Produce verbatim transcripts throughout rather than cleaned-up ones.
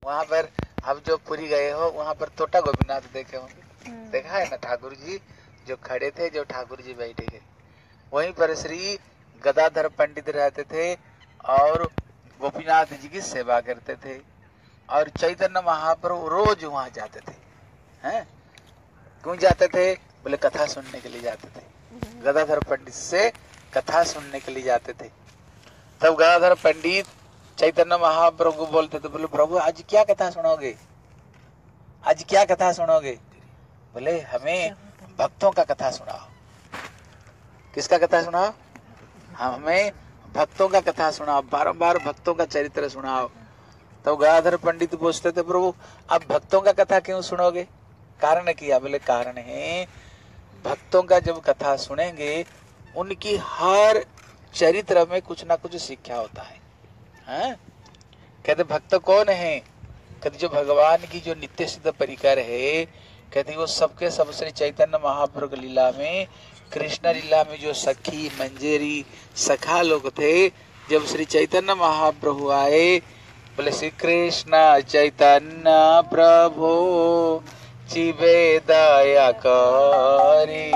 वहाँ पर अब जो पुरी गए हो वहाँ पर तोता गोपीनाथ देखे होंगे, देखा है ना, ठाकुर जी जो खड़े थे, जो ठाकुर जी बैठे थे, वहीं पर श्री गदाधर पंडित रहते थे और गोपीनाथ जी की सेवा करते थे। और चैतन्य महाप्रभु रोज वहां जाते थे। हैं? क्यों जाते थे? बोले कथा सुनने के लिए जाते थे। गदाधर पंडित से कथा सुनने के लिए जाते थे। तब गदाधर पंडित चैतन्य महाप्रभु को बोलते थे, बोले प्रभु आज क्या कथा सुनोगे, आज क्या कथा सुनोगे? बोले हमें भक्तों का कथा सुनाओ। किसका कथा सुनाओ? हमें भक्तों का कथा सुनाओ, बारंबार भक्तों का चरित्र सुनाओ। तो गदाधर पंडित पूछते थे, प्रभु आप भक्तों का कथा क्यों सुनोगे? कारण किया? बोले कारण है भक्तों का जब कथा सुनेंगे उनकी हर चरित्र में कुछ ना कुछ शिक्षा होता है। हैं? कहते भक्त कौन है? कहते जो भगवान की जो नित्य सिद्ध परिकर है, कहते वो सबके सब श्री चैतन्य महाप्रभु लीला में, कृष्ण लीला में जो सखी मंजरी सखा लोग थे, जब श्री चैतन्य महाप्रभु आए, बोले श्री कृष्ण चैतन्य प्रभु चिबे दया करी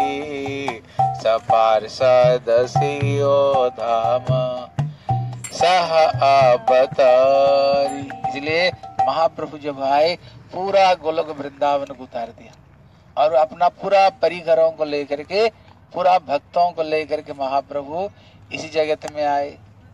सपार्षद सियो धाम सह अवतारी। इसलिए महाप्रभु जब आए पूरा गोलोक वृंदावन को उतार दिया और अपना पूरा परिकरों को लेकर के, पूरा भक्तों को लेकर के महाप्रभु इसी जगत में आए।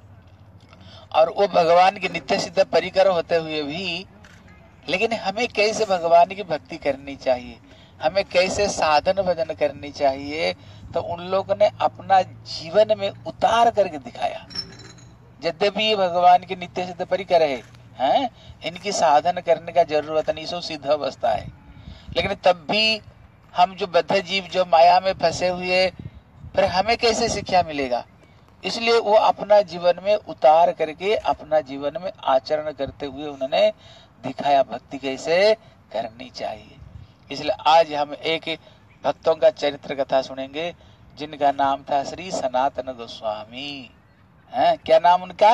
और वो भगवान के नित्य सिद्ध परिकर होते हुए भी, लेकिन हमें कैसे भगवान की भक्ति करनी चाहिए, हमें कैसे साधन भजन करनी चाहिए, तो उन लोगों ने अपना जीवन में उतार करके दिखाया। यद्यपि भगवान के नित्य सिद्ध परिकर है, हैं? इनकी साधन करने का जरूरत नहीं, सो सिद्ध अवस्था है, लेकिन तब भी हम जो बद्ध जीव जो माया में फंसे हुए, फिर हमें कैसे शिक्षा मिलेगा? इसलिए वो अपना जीवन में उतार करके अपना जीवन में आचरण करते हुए उन्होंने दिखाया भक्ति कैसे करनी चाहिए। इसलिए आज हम एक भक्तों का चरित्र कथा सुनेंगे जिनका नाम था श्री सनातन गोस्वामी। हैं? क्या नाम उनका?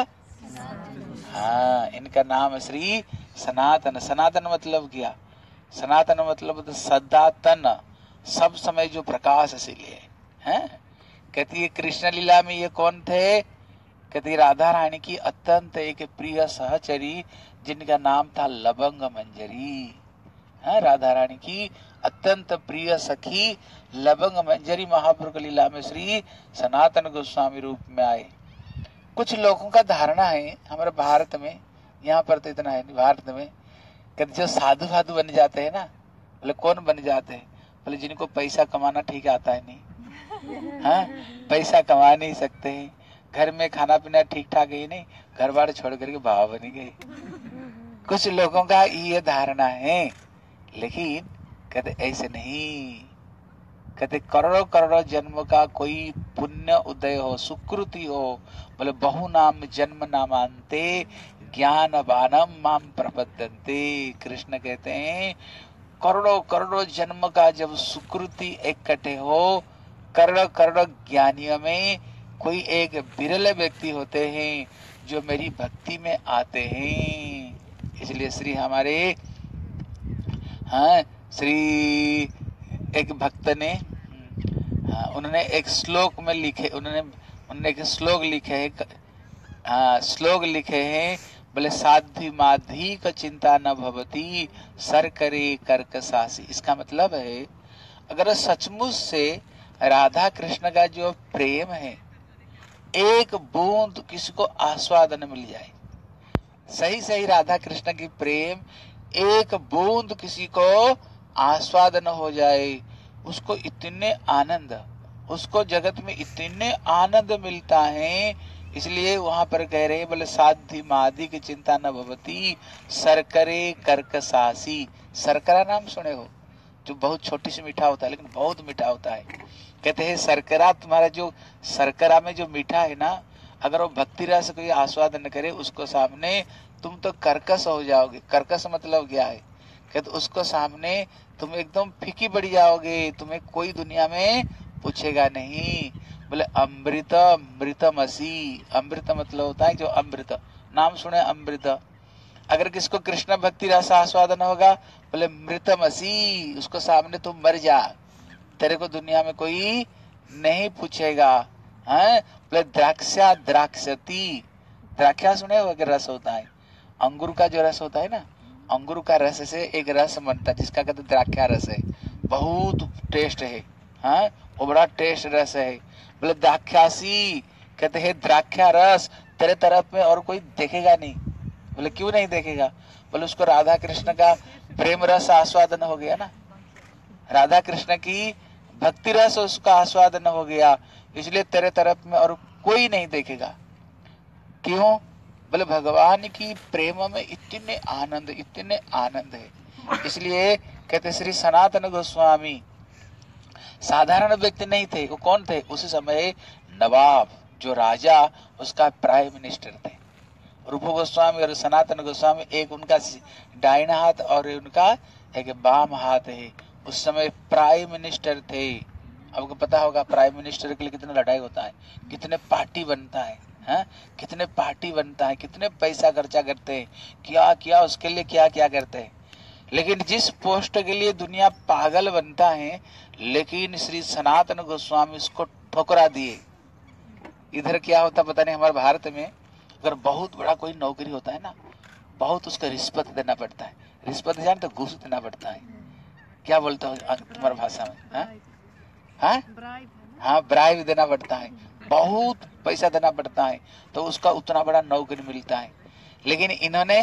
हाँ, इनका नाम श्री सनातन। सनातन मतलब क्या? सनातन मतलब सदातन, सब समय जो प्रकाशशील है। हैं? कहती है कृष्ण लीला में ये कौन थे? कहती राधा रानी की अत्यंत एक प्रिय सहचरी जिनका नाम था लबंग मंजरी। है राधा रानी की अत्यंत प्रिय सखी लबंग मंजरी महाप्रभु लीला में श्री सनातन गोस्वामी रूप में आए। कुछ लोगों का धारणा है हमारे भारत में, यहाँ पर तो इतना है नहीं, भारत में कहते जो साधु साधु बन जाते हैं ना, बोले कौन बन जाते हैं? बोले जिनको पैसा कमाना ठीक आता है नहीं, हाँ पैसा कमा नहीं सकते हैं, घर में खाना पीना ठीक ठाक ही नहीं, घर बार छोड़ करके भाव बनी गई। कुछ लोगों का ये धारणा है, लेकिन कहते ऐसे नहीं। कहते करोड़ों करोड़ों जन्म का कोई पुण्य उदय हो, सुकृति हो, बोले बहु नाम जन्म नामांते ज्ञान वानम माम प्रपद्यन्ते। कृष्ण कहते हैं करोड़ों करोड़ों जन्म का जब सुकृति इकट्ठे हो, करोड़ों करोड़ों ज्ञानियों में कोई एक विरल व्यक्ति होते हैं जो मेरी भक्ति में आते हैं। इसलिए श्री हमारे हाँ श्री एक भक्त ने हाँ, उन्होंने एक श्लोक में लिखे, उन्होंने उन्होंने एक श्लोक लिखे है, हाँ श्लोक लिखे हैं, बोले साध्वी माधी का चिंता न भवती सर करे कर्क सासी। इसका मतलब है अगर सचमुच से राधा कृष्ण का जो प्रेम है, एक बूंद किसी को आस्वादन मिल जाए, सही सही राधा कृष्ण की प्रेम एक बूंद किसी को आस्वादन हो जाए, उसको इतने आनंद, उसको जगत में इतने आनंद मिलता है। इसलिए वहां पर कह रहे हैं बोले साध्वी मादी की चिंता न भवती सरकरे कर्क सासी। सरकरा नाम सुने हो, जो बहुत छोटी सी मीठा होता है लेकिन बहुत मीठा होता है। कहते हैं सरकरा, तुम्हारा जो सरकरा में जो मीठा है ना, अगर वो भक्ति रस कोई आस्वादन करे उसको सामने, तुम तो कर्कश हो जाओगे। कर्कश मतलब क्या है? कहते उसको सामने तुम एकदम फीकी पड़ जाओगे, तुम्हें कोई दुनिया में पूछेगा नहीं। बोले अमृत अमृतमसी। अमृत मतलब होता है जो अमृत, नाम सुने अमृत। अगर किसको कृष्ण भक्ति रस आस्वादन होगा, बोले मृतमसी, उसको सामने तुम मर जा, तेरे को दुनिया में कोई नहीं पूछेगा। हैं बोले द्राक्षा द्राक्षती, द्राक्षा सुने हो कि रस होता है, अंगूर का जो रस होता है ना, अंगूर का रस से एक रस बनता है जिसका कहते द्राक्षा रस है, बहुत टेस्ट है। हाँ वो बड़ा टेस्ट रस है। बोले द्राक्षासी, कहते हैं द्राक्षा रस तेरे तरफ में और कोई देखेगा नहीं। बोले क्यों नहीं देखेगा? बोले उसको राधा कृष्ण का प्रेम रस आस्वादन हो गया ना, राधा कृष्ण की भक्ति रस उसका आस्वादन हो गया, इसलिए तेरे तरफ में और कोई नहीं देखेगा। क्यों? बोले भगवान की प्रेम में इतने आनंद, इतने आनंद है। इसलिए कहते श्री सनातन गोस्वामी साधारण व्यक्ति नहीं थे। वो कौन थे? उसी समय नवाब, जो राजा, उसका प्राइम मिनिस्टर थे। रूप गोस्वामी और सनातन गोस्वामी, एक उनका दाहिना हाथ और उनका एक बाम हाथ है। उस समय प्राइम मिनिस्टर थे। आपको पता होगा प्राइम मिनिस्टर के लिए कितना लड़ाई होता है, कितने पार्टी बनता है, है? कितने पार्टी बनता है, कितने पैसा खर्चा करते हैं, क्या क्या उसके लिए क्या क्या करते हैं। लेकिन जिस पोस्ट के लिए दुनिया पागल बनता है, लेकिन श्री सनातन गोस्वामी उसको ठुकरा दिए। इधर क्या होता पता नहीं, हमारे भारत में अगर बहुत बड़ा कोई नौकरी होता है ना, बहुत उसका रिश्वत देना पड़ता है। रिश्वत जानते तो घूस देना पड़ता है, क्या बोलते हो तुम्हारी भाषा में? हाँ हाँ हाँ ब्राइब देना पड़ता है, बहुत पैसा देना पड़ता है, तो उसका उतना बड़ा नौकरी मिलता है। लेकिन इन्होंने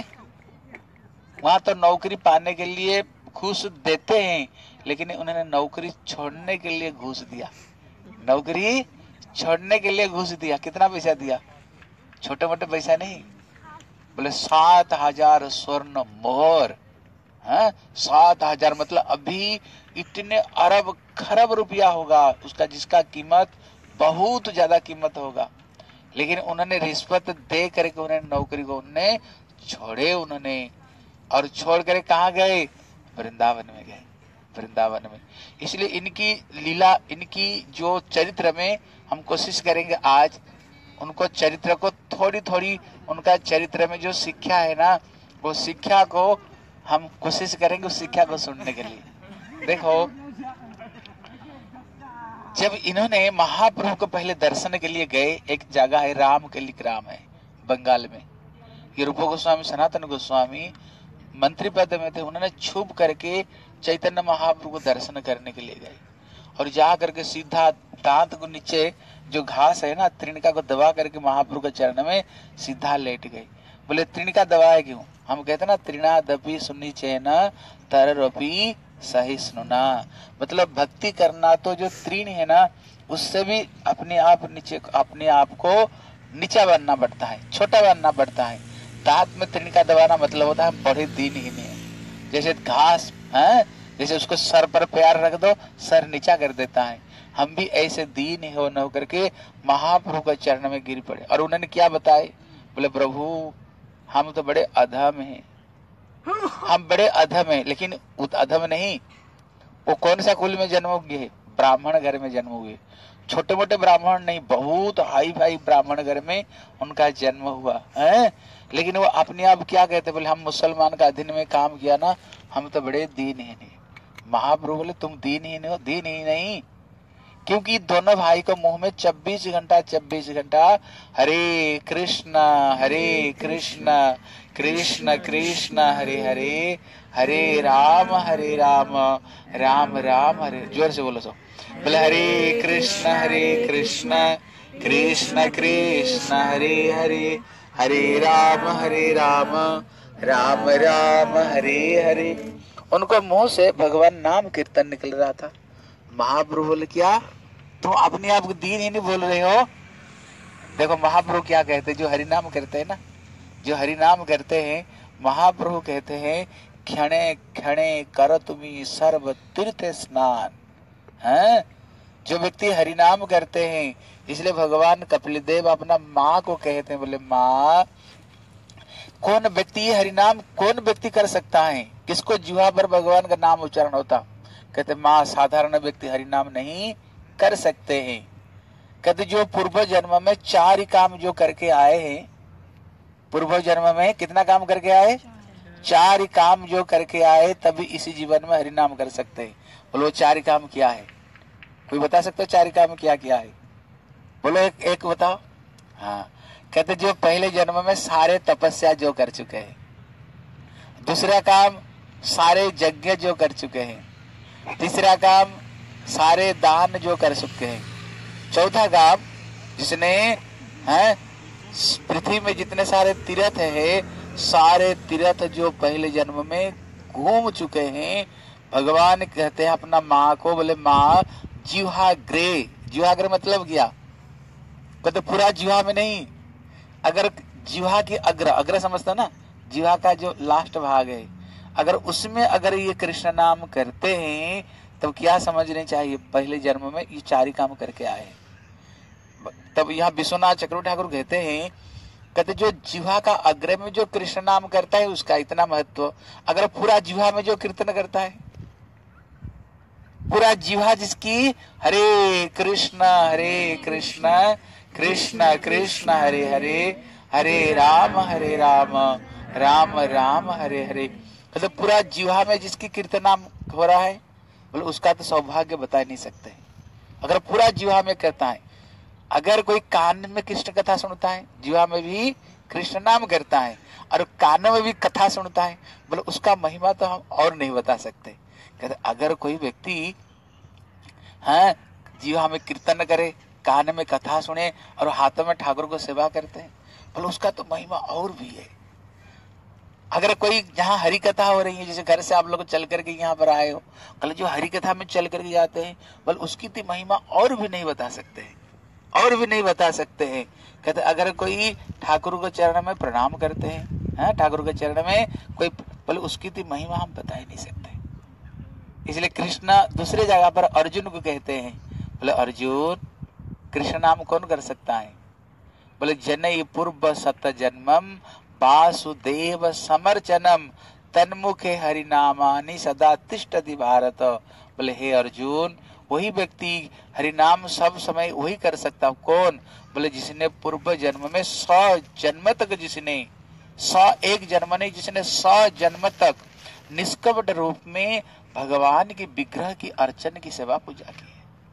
वहां तो नौकरी पाने के लिए घूस देते हैं, लेकिन उन्होंने नौकरी छोड़ने के लिए घूस दिया। नौकरी छोड़ने के लिए घूस दिया। कितना पैसा दिया? छोटे मोटे पैसा नहीं, बोले सात हजार स्वर्ण मोहर। हाँ सात हजार मतलब अभी इतने अरब खरब रुपया होगा उसका, जिसका कीमत बहुत ज्यादा कीमत होगा। लेकिन उन्होंने रिश्वत दे करके उन्होंने नौकरी को उन्होंने छोड़े उन्होंने, और छोड़ कर कहाँ गए? वृंदावन में गए, वृंदावन में। इसलिए इनकी लीला, इनकी जो चरित्र में हम कोशिश करेंगे आज उनको चरित्र को थोड़ी थोड़ी, उनका चरित्र में जो शिक्षा है ना, वो शिक्षा को हम कोशिश करेंगे उस शिक्षा को सुनने के लिए। देखो जब इन्होंने महाप्रभु को पहले दर्शन के लिए गए, एक जगह है राम के ग्राम है बंगाल में। ये रूप गोस्वामी सनातन गोस्वामी मंत्री पद में थे, उन्होंने छुप करके चैतन्य महाप्रभु को दर्शन करने के लिए गए, और जा करके सीधा दांत को नीचे जो घास है ना, त्रिणिका को दबा करके महाप्रभु के चरण में सीधा लेट गए। बोले त्रिणिका दबाए क्यों? हम कहते ना त्रिणादपि सुनी चैन तररपि सहिष्णुना, मतलब भक्ति करना तो जो त्रीण है ना, उससे भी अपने आप नीचे, अपने आप को नीचा बनना पड़ता है, छोटा बनना पड़ता है। दांत में त्रिणिका दबाना मतलब होता है बड़े दीनहीन है। जैसे घास है, जैसे उसको सर पर प्यार रख दो, सर नीचा कर देता है। हम भी ऐसे दीन हो न होकर के महाप्रभु के चरण में गिर पड़े। और उन्होंने क्या बताए? बोले प्रभु हम तो बड़े अधम हैं, हम बड़े अधम हैं। लेकिन अधम नहीं, वो कौन सा कुल में जन्म हुए? ब्राह्मण घर में जन्म हुए। छोटे मोटे ब्राह्मण नहीं, बहुत हाई फाई ब्राह्मण घर में उनका जन्म हुआ है। लेकिन वो अपने आप क्या कहते? बोले हम मुसलमान का अधीन में काम किया ना, हम तो बड़े दीनहीन हैं। महाप्रभु बोले तुम दीनहीन हो? दीनहीन नहीं, क्योंकि दोनों भाई को मुंह में चौबीस घंटा चौबीस घंटा हरे कृष्णा हरे कृष्णा कृष्ण कृष्ण हरे हरे, हरे राम हरे राम राम राम हरे। जोर से बोलो सो। बोले हरे कृष्ण हरे कृष्ण कृष्ण कृष्ण हरे हरे, हरे राम हरे राम राम राम हरे हरे। उनको मुंह से भगवान नाम कीर्तन निकल रहा था। महाप्रभु बोले क्या तुम तो अपने आप को दीन ही नहीं बोल रहे हो? देखो महाप्रभु क्या कहते हैं, जो हरि नाम करते हैं ना, जो हरि नाम करते हैं, महाप्रभु कहते हैं क्षणे क्षणे कर तुम्ही सर्व तीर्थ स्नान। हैं जो व्यक्ति हरि नाम करते हैं, इसलिए भगवान कपिल देव अपना माँ को कहते हैं, बोले माँ कौन व्यक्ति हरि नाम कौन व्यक्ति कर सकता है? किसको जीवा पर भगवान का नाम उच्चारण होता? कहते माँ साधारण व्यक्ति हरि नाम नहीं कर सकते हैं। कहते जो पूर्व जन्म में चार ही काम जो करके आए हैं, पूर्व जन्म में कितना काम करके आए? चार काम जो करके आए तभी इसी जीवन में हरि नाम कर सकते हैं। बोलो वो चार काम क्या है? कोई बता सकते हो चार काम क्या क्या है? बोलो एक एक बताओ। हाँ, कहते जो पहले जन्म में सारे तपस्या जो कर चुके हैं। दूसरा काम सारे यज्ञ जो कर चुके हैं। तीसरा काम सारे दान जो कर चुके हैं। चौथा काम जिसने है पृथ्वी में जितने सारे तीर्थ है, सारे तीर्थ जो पहले जन्म में घूम चुके हैं। भगवान कहते हैं अपना माँ को, बोले माँ जिह्वाग्रे, जिह्वाग्रे मतलब क्या? कहते पूरा जिह्वा में नहीं, अगर जिह्वा की अग्र, अग्र समझता ना, जिह्वा का जो लास्ट भाग है, अगर उसमें अगर ये कृष्ण नाम करते हैं तब क्या समझने चाहिए? पहले जन्म में ये चार काम करके आए। तब यहाँ विश्वनाथ चक्रवर्ती ठाकुर कहते हैं, कहते जो जिह्वा का अग्र में जो कृष्ण नाम करता है उसका इतना महत्व, अगर पूरा जिह्वा में जो कीर्तन करता है, पूरा जिह्वा जिसकी हरे कृष्ण हरे कृष्ण कृष्ण कृष्ण हरे हरे हरे राम हरे राम राम राम हरे हरे, मतलब पूरा जिह्वा में जिसकी कीर्तन नाम हो रहा है, बोले उसका तो सौभाग्य बता नहीं सकते। अगर पूरा जिह्वा में करता है, अगर कोई कान में कृष्ण कथा सुनता है, जिह्वा में भी कृष्ण नाम करता है और कान में भी कथा सुनता है, बोले उसका महिमा तो हम और नहीं बता सकते। कहते अगर कोई व्यक्ति हाँ जिह्वा में कीर्तन करे, कान में कथा सुने और हाथों में ठाकुर को सेवा करते हैं, बोले उसका तो महिमा और भी है। अगर कोई जहाँ हरि कथा हो रही है, जैसे घर से आप लोग चल करके यहाँ पर आए हो, कल जो हरि कथा में चल करके जाते हैं, बोले उसकी तो महिमा और भी नहीं बता सकते हैं, और भी नहीं बता सकते हैं। कहते अगर कोई ठाकुर के चरण में प्रणाम करते हैं, हाँ ठाकुर के चरण में कोई, बोले उसकी तो महिमा हम बता ही नहीं सकते। इसलिए कृष्ण दूसरे जगह पर अर्जुन को कहते हैं, बोले अर्जुन कृष्ण नाम कौन कर सकता है? बोले जनई पूर्व सत जन्मम वासुदेव समर्चनम तन्मुखे हरि नामानि सदा तिष्ठति भारत। बोले हे अर्जुन, वही व्यक्ति हरि नाम सब समय वही कर सकता। कौन? बोले जिसने पूर्व जन्म में सौ जन्म तक, जिसने सौ एक जन्म नहीं, जिसने सौ जन्म तक निष्कपट रूप में भगवान के विग्रह की अर्चन की सेवा पूजा की है,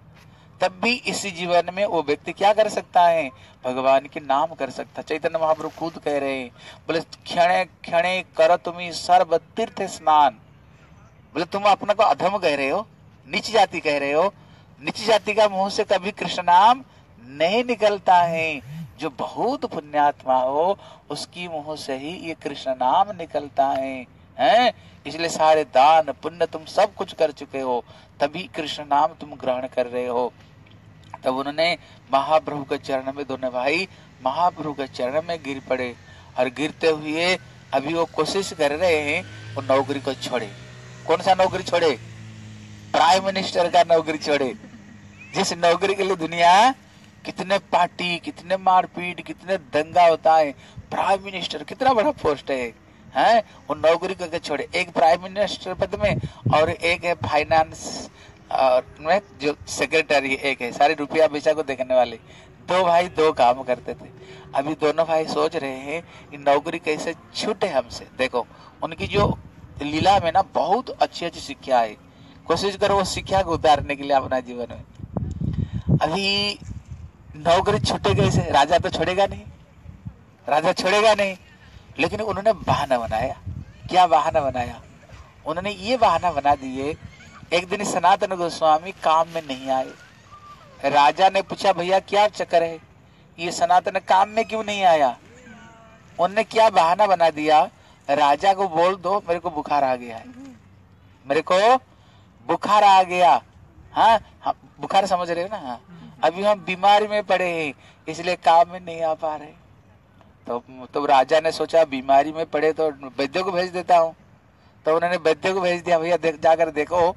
तब भी इसी जीवन में वो व्यक्ति क्या कर सकता है? भगवान के नाम कर सकता। चैतन्य महाप्रभु खुद कह रहे हैं, बोले क्षणे क्षणे कर तुम्हें सर्व तीर्थ स्नान। बोले तुम अपना को अधम कह रहे हो, नीच जाति कह रहे हो, नीच जाति का मुंह से कभी कृष्ण नाम नहीं निकलता है। जो बहुत पुण्यात्मा हो उसकी मुंह से ही ये कृष्ण नाम निकलता है, हैं? इसलिए सारे दान पुण्य तुम सब कुछ कर चुके हो, तभी कृष्ण नाम तुम ग्रहण कर रहे हो। तब उन्होंने महाप्रभु के चरण में, दोनों भाई महाप्रभु के चरण में गिर पड़े, और गिरते हुए अभी वो कोशिश कर रहे हैं वो नौकरी को छोड़े। कौन सा नौकरी छोड़े? प्राइम मिनिस्टर का नौकरी छोड़े, जिस नौकरी के लिए दुनिया कितने पार्टी, कितने मारपीट, कितने दंगा होता है। प्राइम मिनिस्टर कितना बड़ा पोस्ट है, हैं? वो नौकरी करके छोड़े। एक प्राइम मिनिस्टर पद में और एक है फाइनेंस में जो सेक्रेटरी, एक है सारे रुपया पैसा को देखने वाले। दो भाई दो काम करते थे। अभी दोनों भाई सोच रहे हैं कि नौकरी कैसे छूटे हमसे। देखो उनकी जो लीला में ना बहुत अच्छी अच्छी शिक्षा है, कोशिश करो वो शिक्षा को उतारने के लिए अपना जीवन में। अभी नौकरी छूटे कैसे? राजा तो छोड़ेगा नहीं, राजा छोड़ेगा नहीं, लेकिन उन्होंने बहाना बनाया। क्या बहाना बनाया? उन्होंने ये बहाना बना दिए, एक दिन सनातन गोस्वामी काम में नहीं आए। राजा ने पूछा भैया क्या चक्कर है, ये सनातन काम में क्यों नहीं आया? उन्होंने क्या बहाना बना दिया, राजा को बोल दो मेरे को बुखार आ गया है, मेरे को बुखार आ गया। हाँ, हाँ बुखार समझ रहे हो ना? हाँ, अभी हम बीमारी में पड़े हैं इसलिए काम में नहीं आ पा रहे। तो तो राजा ने सोचा बीमारी में पड़े तो वैद्य को भेज देता हूँ। तो उन्होंने वैद्य को भेज दिया, भैया देख जाकर देखो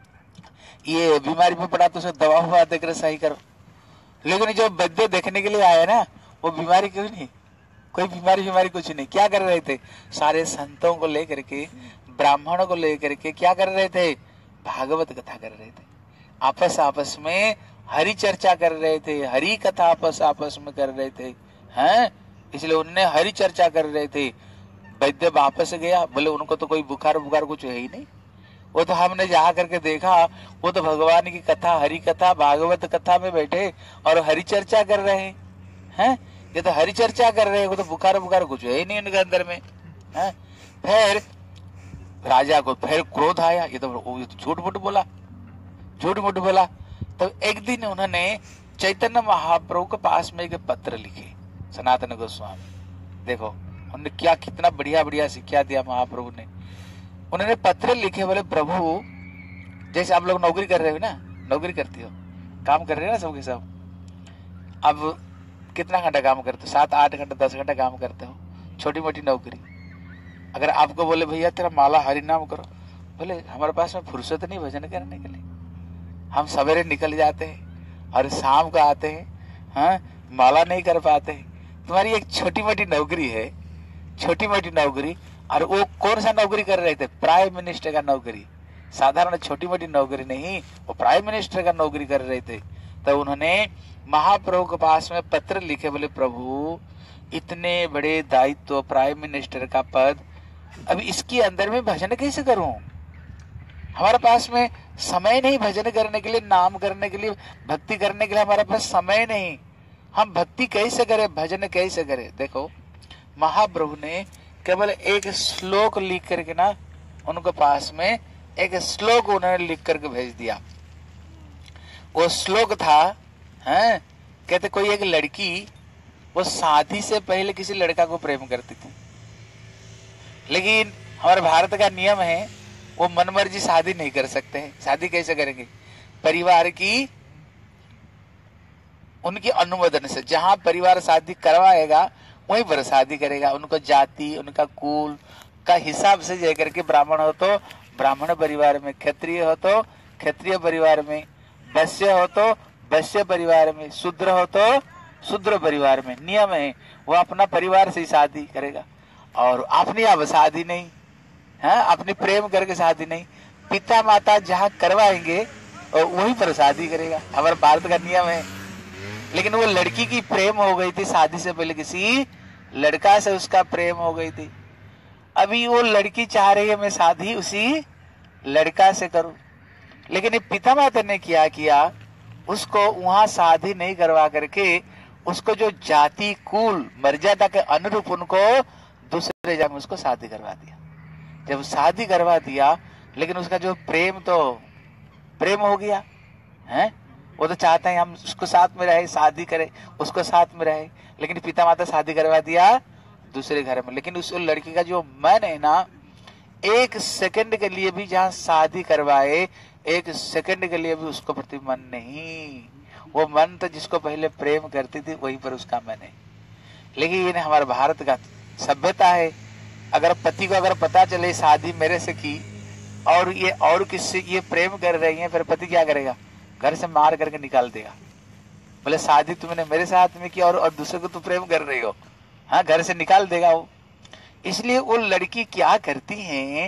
ये बीमारी में पड़ा तो उसे दवा हुआ देकर सही करो। लेकिन जो वैद्य देखने के लिए आया ना, वो बीमारी क्यों नहीं, कोई बीमारी बीमारी कुछ नहीं। क्या कर रहे थे? सारे संतों को लेकर के, ब्राह्मणों को लेकर के क्या कर रहे थे? भागवत कथा कर रहे थे, आपस आपस में हरि चर्चा कर रहे थे, हरि कथा आपस आपस में कर रहे थे, हैं? इसलिए उन्होंने हरि चर्चा कर रहे थे। वैद्य वापस गया, बोले उनको तो कोई बुखार बुखार कुछ है ही नहीं, वो तो हमने जा करके देखा, वो तो भगवान की कथा, हरि कथा, भागवत कथा में बैठे और हरि चर्चा कर रहे हैं हैं ये तो हरि चर्चा कर रहे हैं, वो तो बुखार बुखार कुछ है ही नहीं उनके अंदर में हैं। फिर राजा को फिर क्रोध आया, ये तो ये तो झूठ मूठ बोला, झूठ मूठ बोला। तो एक दिन उन्होंने चैतन्य महाप्रभु के पास में एक पत्र लिखे, सनातन गोस्वामी, देखो उन्होंने क्या कितना बढ़िया बढ़िया शिक्षा दिया महाप्रभु ने। उन्होंने पत्र लिखे, बोले प्रभु, जैसे आप लोग नौकरी कर रहे हो ना, नौकरी करती हो, काम कर रहे हो ना सबके सब, अब कितना घंटा काम करते हो, सात आठ घंटा दस घंटा काम करते हो, छोटी मोटी नौकरी। अगर आपको बोले भैया तेरा माला हरि नाम करो, बोले हमारे पास में फुर्सत नहीं भजन करने के लिए, हम सवेरे निकल जाते हैं और शाम को आते हैं, हाँ माला नहीं कर पाते हैं। तुम्हारी एक छोटी मोटी नौकरी है, छोटी मोटी नौकरी, और वो कौन सा नौकरी कर रहे थे, प्राइम मिनिस्टर का नौकरी, साधारण छोटी मोटी नौकरी नहीं, वो प्राइम मिनिस्टर का नौकरी कर रहे थे। तो उन्होंने महाप्रभु के पास में पत्र लिखे, बोले प्रभु इतने बड़े दायित्व, प्राइम मिनिस्टर का पद, अभी इसके अंदर में भजन कैसे करूं, हमारे पास में समय नहीं भजन करने के लिए, नाम करने के लिए, भक्ति करने के लिए हमारे पास समय नहीं, हम भक्ति कैसे करें, भजन कैसे करें। देखो महाप्रभु ने केवल एक श्लोक लिख करके ना, उनके पास में एक श्लोक उन्होंने लिख करके भेज दिया। वो श्लोक था, हैं कहते कोई एक लड़की वो शादी से पहले किसी लड़का को प्रेम करती थी, लेकिन हमारे भारत का नियम है वो मनमर्जी शादी नहीं कर सकते हैं। शादी कैसे करेंगे, परिवार की उनकी अनुमोदन से, जहां परिवार शादी करवाएगा वहीं पर शादी करेगा, उनको जाति उनका कुल का हिसाब से जय करके, ब्राह्मण हो तो ब्राह्मण परिवार में, क्षत्रिय हो तो क्षत्रिय परिवार में, वैश्य हो तो वैश्य परिवार में, शूद्र हो तो शूद्र परिवार में, नियम है वो अपना परिवार से ही शादी करेगा। और अपनी अब शादी नहीं है, अपनी प्रेम करके शादी नहीं, पिता माता जहाँ करवाएंगे और वहीं पर शादी करेगा, हमारे भारत का नियम है। लेकिन वो लड़की की प्रेम हो गई थी शादी से पहले, किसी लड़का से उसका प्रेम हो गई थी, अभी वो लड़की चाह रही है मैं शादी उसी लड़का से करूं, लेकिन पिता माता ने क्या किया, उसको वहां शादी नहीं करवा करके उसको जो जाति कुल मर्यादा के अनुरूप उनको दूसरे जगह में उसको शादी करवा दिया। जब शादी करवा दिया, लेकिन उसका जो प्रेम तो प्रेम हो गया है, वो तो चाहते हैं हम उसको साथ में रहे, शादी करें, उसको साथ में रहे, लेकिन पिता माता शादी करवा दिया दूसरे घर में। लेकिन उस लड़की का जो मन है ना, एक सेकंड के लिए भी जहाँ शादी करवाए, एक सेकंड के लिए भी उसको प्रति मन नहीं, वो मन तो जिसको पहले प्रेम करती थी वहीं पर उसका मन है। लेकिन ये हमारे भारत का सभ्यता है, अगर पति को अगर पता चले शादी मेरे से की और ये और किससे ये प्रेम कर रही है, फिर पति क्या करेगा, घर से मार करके निकाल देगा, बोले शादी तुमने मेरे साथ में की और, और दूसरे को तुम प्रेम कर रही हो, हाँ घर से निकाल देगा वो। इसलिए वो लड़की क्या करती हैं,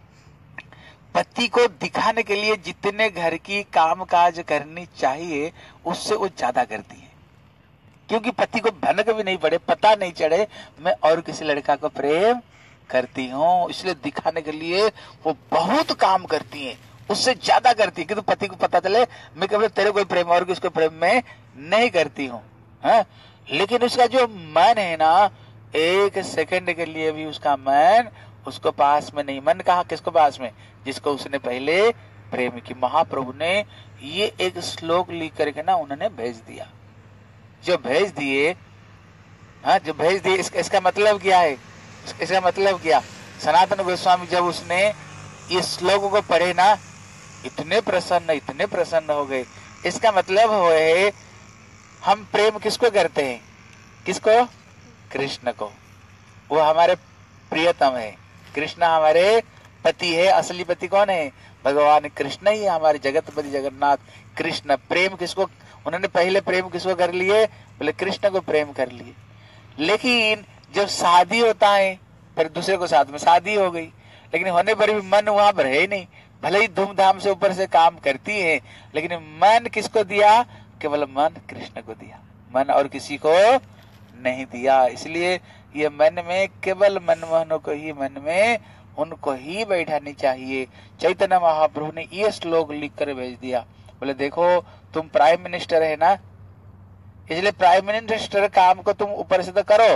पति को दिखाने के लिए जितने घर की काम काज करनी चाहिए उससे वो ज्यादा करती है, क्योंकि पति को भनक भी नहीं पड़े, पता नहीं चढ़े मैं और किसी लड़का को प्रेम करती हूँ, इसलिए दिखाने के लिए वो बहुत काम करती है, उससे ज्यादा करती है कि तो पति को पता चले मैं केवल तेरे कोई प्रेम और किसको प्रेम में नहीं करती हूँ। लेकिन उसका जो मन है ना, एक सेकंड के लिए भी उसका मन उसको पास में नहीं। मन कहा किसको पास में, जिसको उसने पहले प्रेम की। महाप्रभु ने ये एक श्लोक लिख करके ना उन्होंने भेज दिया, जो भेज दिए, हाँ जो भेज दिए, इसका, इसका मतलब क्या है, इसका मतलब क्या, सनातन गोस्वामी जब उसने ये श्लोक को पढ़े ना, इतने प्रसन्न इतने प्रसन्न हो गए। इसका मतलब है हम प्रेम किसको करते हैं, किसको, कृष्ण को, वो हमारे प्रियतम है, कृष्ण हमारे पति है। असली पति कौन है, भगवान कृष्ण ही हमारे जगतपति जगन्नाथ कृष्ण। प्रेम किसको, उन्होंने पहले प्रेम किसको कर लिए, बोले कृष्ण को प्रेम कर लिए। लेकिन जब शादी होता है फिर दूसरे को साथ में शादी हो गई, लेकिन होने पर भी मन वहां पर है नहीं, भले ही धूमधाम से ऊपर से काम करती है, लेकिन मन किसको दिया, केवल मन कृष्ण को दिया, मन और किसी को नहीं दिया। इसलिए ये मन में केवल मनमोहनों को ही मन में उनको ही बैठानी चाहिए। चैतन्य महाप्रभु ने ये श्लोक लिख कर भेज दिया। बोले देखो तुम प्राइम मिनिस्टर है ना, इसलिए प्राइम मिनिस्टर काम को तुम ऊपर से तो करो,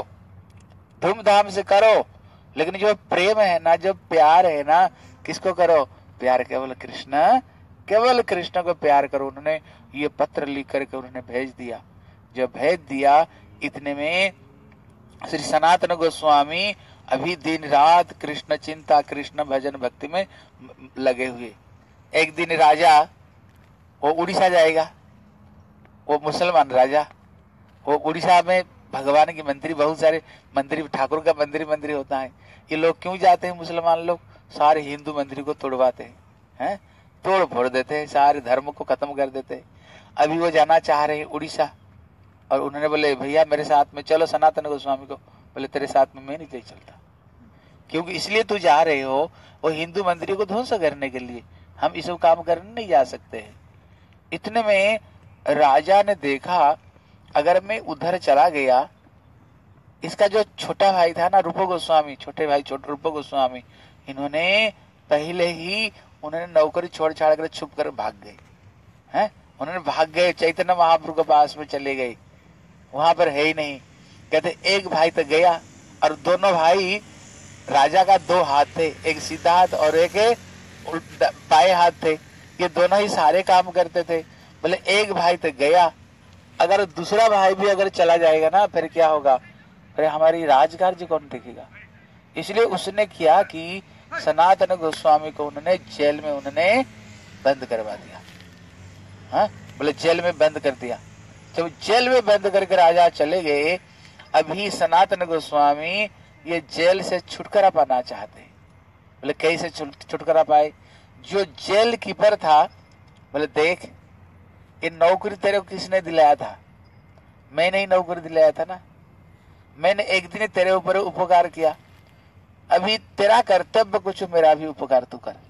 धूमधाम से करो, लेकिन जो प्रेम है ना, जो प्यार है ना, किसको करो? प्यार केवल कृष्ण, केवल कृष्ण को प्यार करो। उन्होंने ये पत्र लिख करके उन्होंने भेज दिया। जब भेज दिया इतने में श्री सनातन गोस्वामी अभी दिन रात कृष्ण चिंता, कृष्ण भजन भक्ति में लगे हुए। एक दिन राजा वो उड़ीसा जाएगा, वो मुसलमान राजा, वो उड़ीसा में भगवान की मंदिर, बहुत सारे मंदिर, ठाकुर का मंदिर मंदिर होता है। ये लोग क्यों जाते हैं? मुसलमान लोग सारे हिंदू मंदिर को तोड़वाते हैं, हैं? तोड़ फोड़ देते हैं, सारे धर्म को खत्म कर देते हैं। अभी वो जाना चाह रहे हैं उड़ीसा, और उन्होंने बोले भैया मेरे साथ में चलो सनातन गोस्वामी को। बोले तेरे साथ में मैं नहीं चलता, क्योंकि इसलिए तू जा रहे हो वो हिंदू मंदिर को ध्वंस करने के लिए, हम इस सब काम करने नहीं जा सकते हैं। इतने में राजा ने देखा अगर मैं उधर चला गया, इसका जो छोटा भाई था ना रूप गोस्वामी, छोटे भाई छोटे रूप गोस्वामी, इन्होंने पहले ही उन्होंने नौकरी छोड़ छाड़ कर छुप कर भाग गए हैं। उन्होंने भाग गए, चैतन्य महाप्रभु के पास में चले गए, वहां पर है ही नहीं। कहते एक भाई तो गया, और दोनों भाई राजा का दो हाथ थे, एक सीधा हाथ और एक बाएं हाथ थे, ये दोनों ही सारे काम करते थे। बोले एक भाई तो गया, अगर दूसरा भाई भी अगर चला जाएगा ना फिर क्या होगा? फिर हमारी राजकार्य कौन देखेगा? इसलिए उसने किया कि सनातन गोस्वामी को उन्होंने जेल में उन्होंने बंद करवा दिया। हाँ, बोले जेल में बंद कर दिया। जब जेल में बंद करके राजा चले गए, अभी सनातन गोस्वामी ये जेल से छुटकारा पाना चाहते। बोले कैसे छुटकारा पाए? जो जेल कीपर था बोले देख ये नौकरी तेरे को किसने दिलाया था? मैंने ही नौकरी दिलाया था ना, मैंने एक दिन तेरे ऊपर उपकार किया, अभी तेरा कर्तव्य कुछ मेरा भी उपकार तू कर।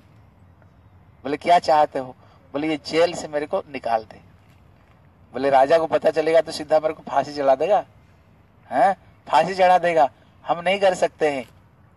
बोले क्या चाहते हो? बोले ये जेल से मेरे को निकाल दे। बोले राजा को पता चलेगा तो सीधा मेरे को फांसी चढ़ा देगा, हैं? फांसी चढ़ा देगा, हम नहीं कर सकते हैं।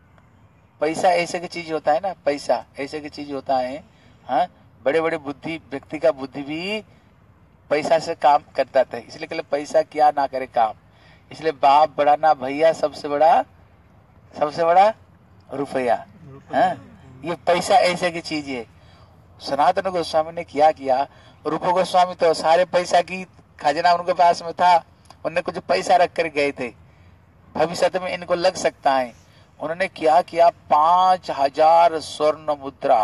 पैसा ऐसे की चीज होता है ना, पैसा ऐसे की चीज होता है। हाँ, बड़े बड़े बुद्धि व्यक्ति का बुद्धि भी पैसा से काम करता था, इसलिए कहले पैसा क्या ना करे काम। इसलिए बाप बड़ा ना भैया, सबसे बड़ा सबसे बड़ा रुपया। हाँ, ये पैसा ऐसे की चीज है। सनातन गोस्वामी ने क्या किया? रूप गोस्वामी तो सारे पैसा की खजाना उनके पास में था, उन्होंने कुछ पैसा रख कर गए थे, भविष्य में इनको लग सकता है। उन्होंने क्या किया? पांच हजार स्वर्ण मुद्रा,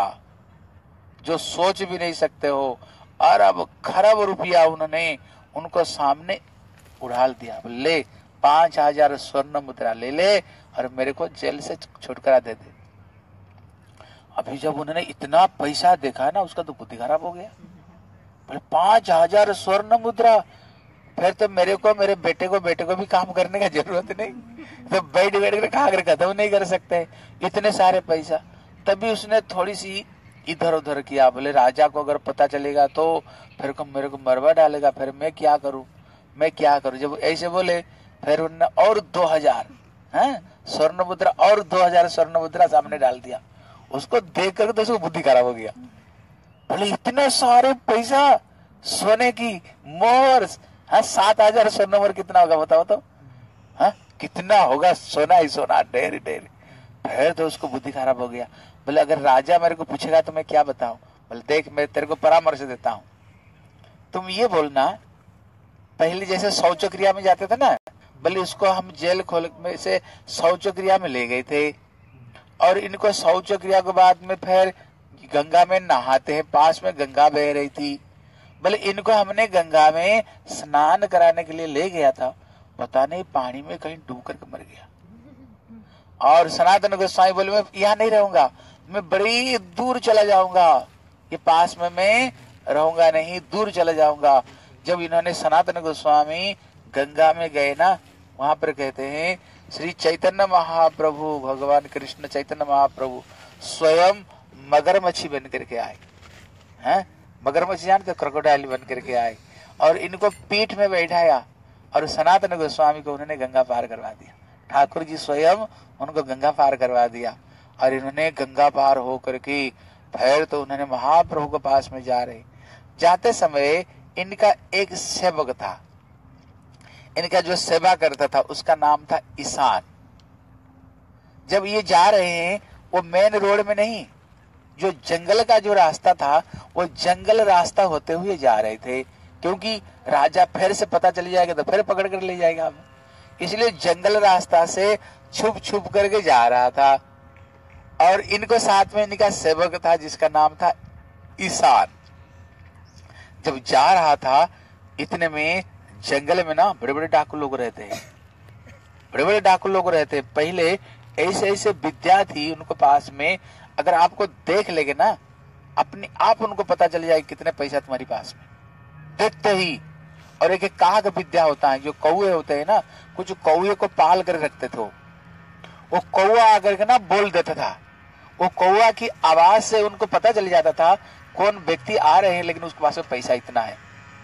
जो सोच भी नहीं सकते हो, अरब खरब रुपया उन्होंने उनको सामने उड़ाल दिया। ले पांच हजार स्वर्ण मुद्रा ले ले और मेरे को जेल से छुटकारा दे दे। अभी जब उन्होंने इतना पैसा देखा ना, उसका तो बुद्धि खराब हो गया। बोले पांच हजार स्वर्ण मुद्रा, फिर तो मेरे को मेरे बेटे को बेटे को भी काम करने का जरूरत नहीं, तो बैठ बैठ कर खा कर खत्म नहीं कर सकते इतने सारे पैसा। तभी उसने थोड़ी सी इधर उधर किया। बोले राजा को अगर पता चलेगा तो फिर को मेरे को मरवा डालेगा, फिर मैं क्या करूं मैं क्या करूं जब ऐसे बोले फिर उन्होंने और दो हजार स्वर्ण मुद्रा और दो हजार स्वर्ण मुद्रा सामने डाल दिया। उसको देख कर तो उसको बुद्धि खराब हो गया। बोले इतने सारे पैसा सोने की मोहर, हाँ सात हजार स्वर्ण मोहर कितना होगा बताओ तो? हाँ कितना होगा? सोना ही सोना, ढेर ढेर। फिर तो उसको बुद्धि खराब हो गया। बोले अगर राजा मेरे को पूछेगा तो मैं क्या बताऊं? बोले देख मैं तेरे को परामर्श देता हूं, तुम ये बोलना पहले जैसे शौच क्रिया में जाते थे ना, बोले उसको हम जेल खोल में से शौच क्रिया में ले गए थे, और इनको शौच क्रिया के बाद में फिर गंगा में नहाते हैं, पास में गंगा बह रही थी। बोले इनको हमने गंगा में स्नान कराने के लिए ले गया था, पता नहीं पानी में कहीं डूब करके मर गया। और सनातन गोस्वामी बोले मैं यहाँ नहीं रहूंगा, मैं बड़ी दूर चला जाऊंगा, ये पास में मैं रहूंगा नहीं, दूर चला जाऊंगा। जब इन्होंने सनातन गोस्वामी गंगा में गए ना, वहां पर कहते हैं श्री चैतन्य महाप्रभु भगवान कृष्ण चैतन्य महाप्रभु स्वयं मगरमच्छी बन करके आए हैं। मगरमच्छी जानते हो, क्रोकोडाइल बन करके आए और इनको पीठ में बैठाया और सनातन गोस्वामी को उन्होंने गंगा पार करवा दिया। ठाकुर जी स्वयं उनको गंगा पार करवा दिया। और इन्होंने गंगा पार हो करके फिर तो उन्होंने महाप्रभु के पास में जा रहे। जाते समय इनका एक सेवक था, इनका जो सेवा करता था उसका नाम था ईशान। जब ये जा रहे हैं वो मेन रोड में नहीं, जो जंगल का जो रास्ता था वो जंगल रास्ता होते हुए जा रहे थे, क्योंकि राजा फिर से पता चल जाएगा तो फिर पकड़ कर ले जाएगा हमें, इसलिए जंगल रास्ता से छुप छुप करके जा रहा था। और इनको साथ में इनका सेवक था जिसका नाम था ईशान। जब जा रहा था इतने में जंगल में ना बड़े बड़े डाकू लोग रहते हैं, बड़े बड़े डाकू लोग रहते हैं। पहले ऐसे ऐसे विद्या थी उनको पास में, अगर आपको देख लेंगे ना अपने आप उनको पता चल जाए कितने पैसा तुम्हारी पास में देखते ही। और एक एक काग विद्या होता है, जो कौए होते हैं ना, कुछ कौए को पाल कर रखते थे, वो कौआ आकर के ना बोल देता था, वो कौआ की आवाज से उनको पता चल जाता था कौन व्यक्ति आ रहे हैं, लेकिन उसके पास में पैसा इतना है।